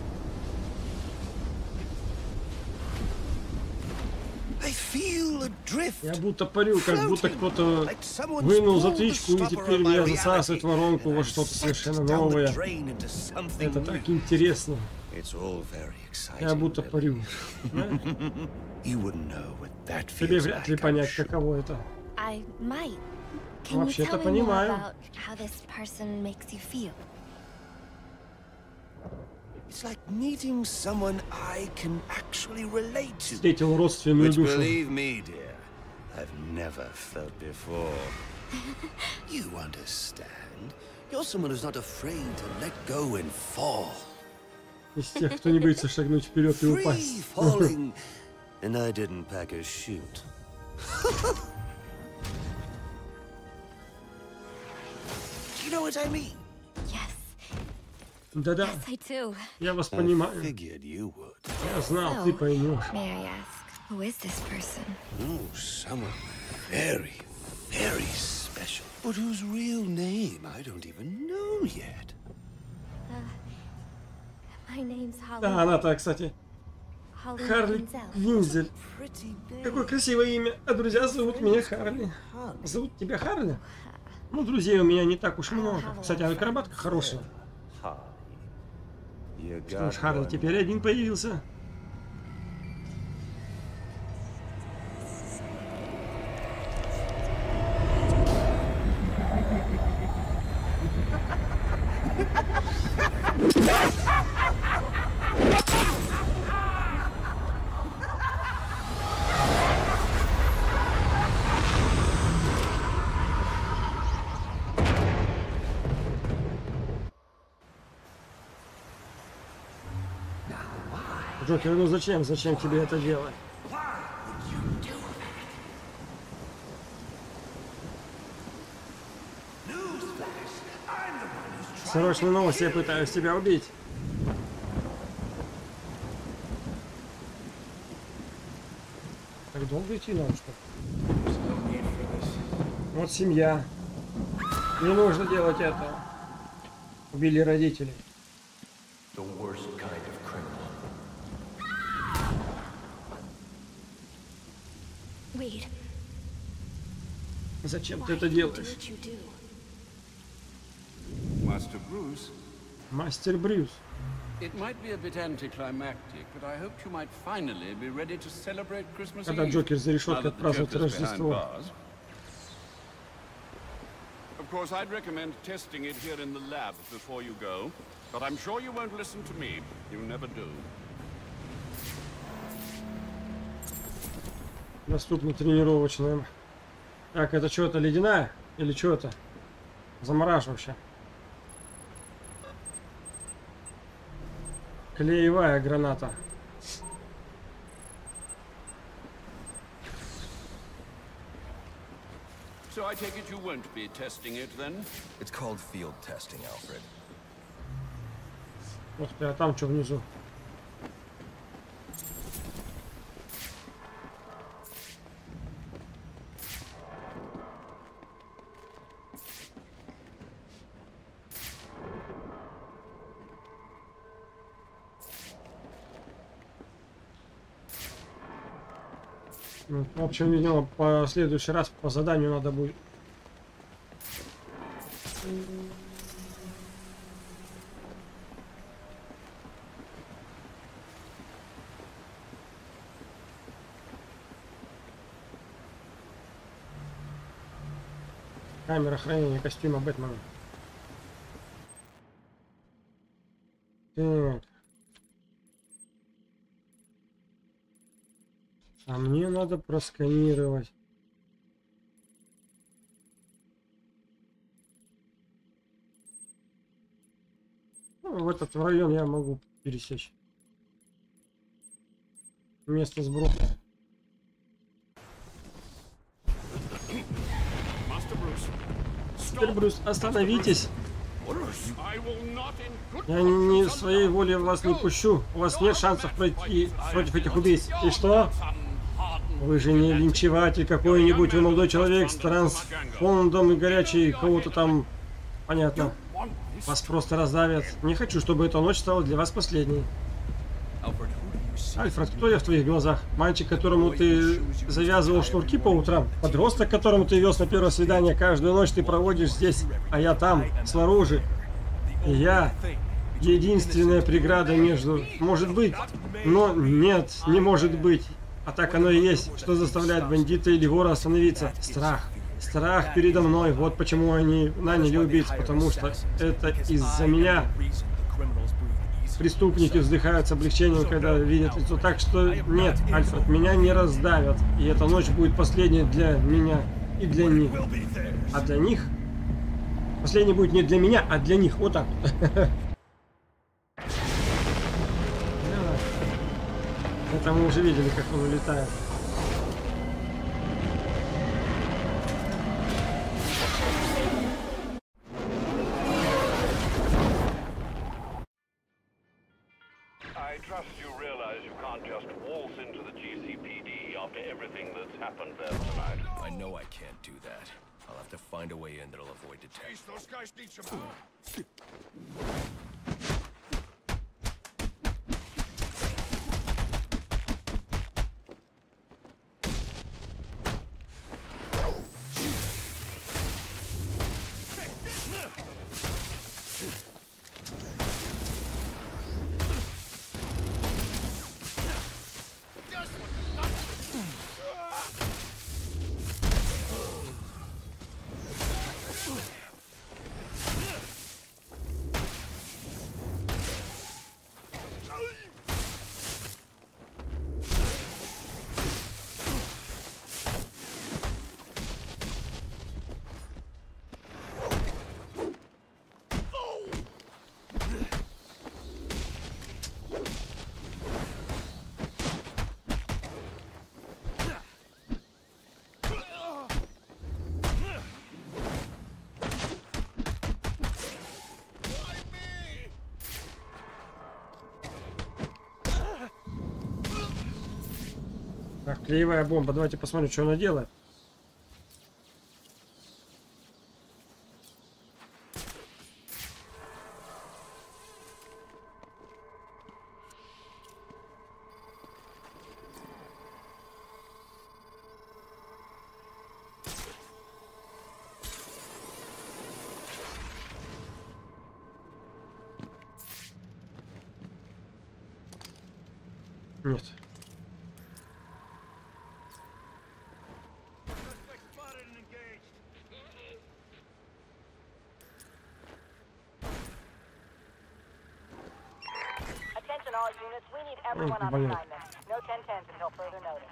I feel Я будто парю, как будто кто-то вынул затычку, и теперь меня засасывает воронку во что-то совершенно новое. Это так интересно. Я будто парю. Тебе вряд ли понять, каково это. Вообще-то понимаю. Встретил родственную душу. I've never felt before. You understand? You're someone who's not afraid to let go and fall. Из тех, кто не боится шагнуть вперед и упасть. Falling, and I didn't pack a chute. You know what I mean? Yes. Да-да. Yes, I do. Я вас понимаю. Я знал, ты поймешь. May I ask, who is this person? Oh, someone very, very special. But whose real name I don't even know yet. Uh, my name's Holly. Да, она-то, кстати. Харли Квинзель. Какое красивое имя. А друзья зовут меня Харли. Зовут тебя Харли? Ну, друзей у меня не так уж много. Кстати, акробатка хорошая. Что ж, Харли теперь один появился. Джокер, ну зачем? Зачем тебе это делать? Срочные новости, я пытаюсь тебя убить. Так долго идти надо, что ли? Вот семья. Не нужно делать это. Убили родителей. Wait. Зачем ты это делаешь? Master Bruce. Мастер Брюс. It might be a bit anticlimactic, but I hoped you might finally be ready to celebrate Christmas Eve. Когда Джокер за решеткой отпразднует Рождество. Of course, I'd recommend testing it here in the lab before you go, but I'm sure you won't listen to me. You never do. Доступно тренировочным. Так, это что-то ледяная? Или что это? Замораживающая. Клеевая граната. So I take it you won't be testing it then? It's called field testing, Alfred. Ух ты, а там что внизу? В общем, видимо, по следующий раз по заданию надо будет. Камера хранения костюма Бэтмена. Так. А мне надо просканировать. Ну, в этот район я могу пересечь. Место сброса. Мастер Брюс, остановитесь. Я не своей волей вас не пущу. У вас нет шансов пройти против этих убийц. И что? Вы же не линчеватель какой-нибудь, вы молодой человек с трансфондом и горячий кого-то там. Понятно. Вас просто раздавят. Не хочу, чтобы эта ночь стала для вас последней. Альфред, кто я в твоих глазах? Мальчик, которому ты завязывал шнурки по утрам? Подросток, которому ты вез на первое свидание? Каждую ночь ты проводишь здесь, а я там, снаружи. И я единственная преграда между... Может быть, но нет, не может быть. А так оно и есть, что заставляет бандита или вора остановиться. Страх. Страх передо мной. Вот почему они наняли убийц. Потому что это из-за меня. Преступники вздыхают с облегчением, когда видят лицо. Так что нет, Альфред, меня не раздавят. И эта ночь будет последней для меня и для них. А для них... Последний будет не для меня, а для них. Вот так. Это мы уже видели, как он улетает. I trust you realize you can't just waltz into the G C P D after everything that's happened there tonight. I know I can't do that. I'll have to find a way in that'll avoid detection. Those guys need some help. Так, клеевая бомба. Давайте посмотрим, что она делает. Нет. Attention all units, we need everyone on assignment. No ten tens until further notice.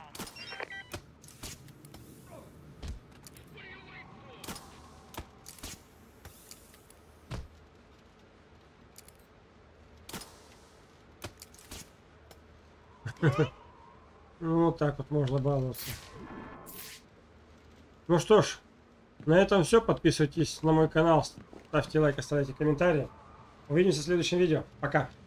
Ну, вот так вот можно баловаться. Ну что ж, на этом все. Подписывайтесь на мой канал, ставьте лайк, оставляйте комментарии. Увидимся в следующем видео. Пока.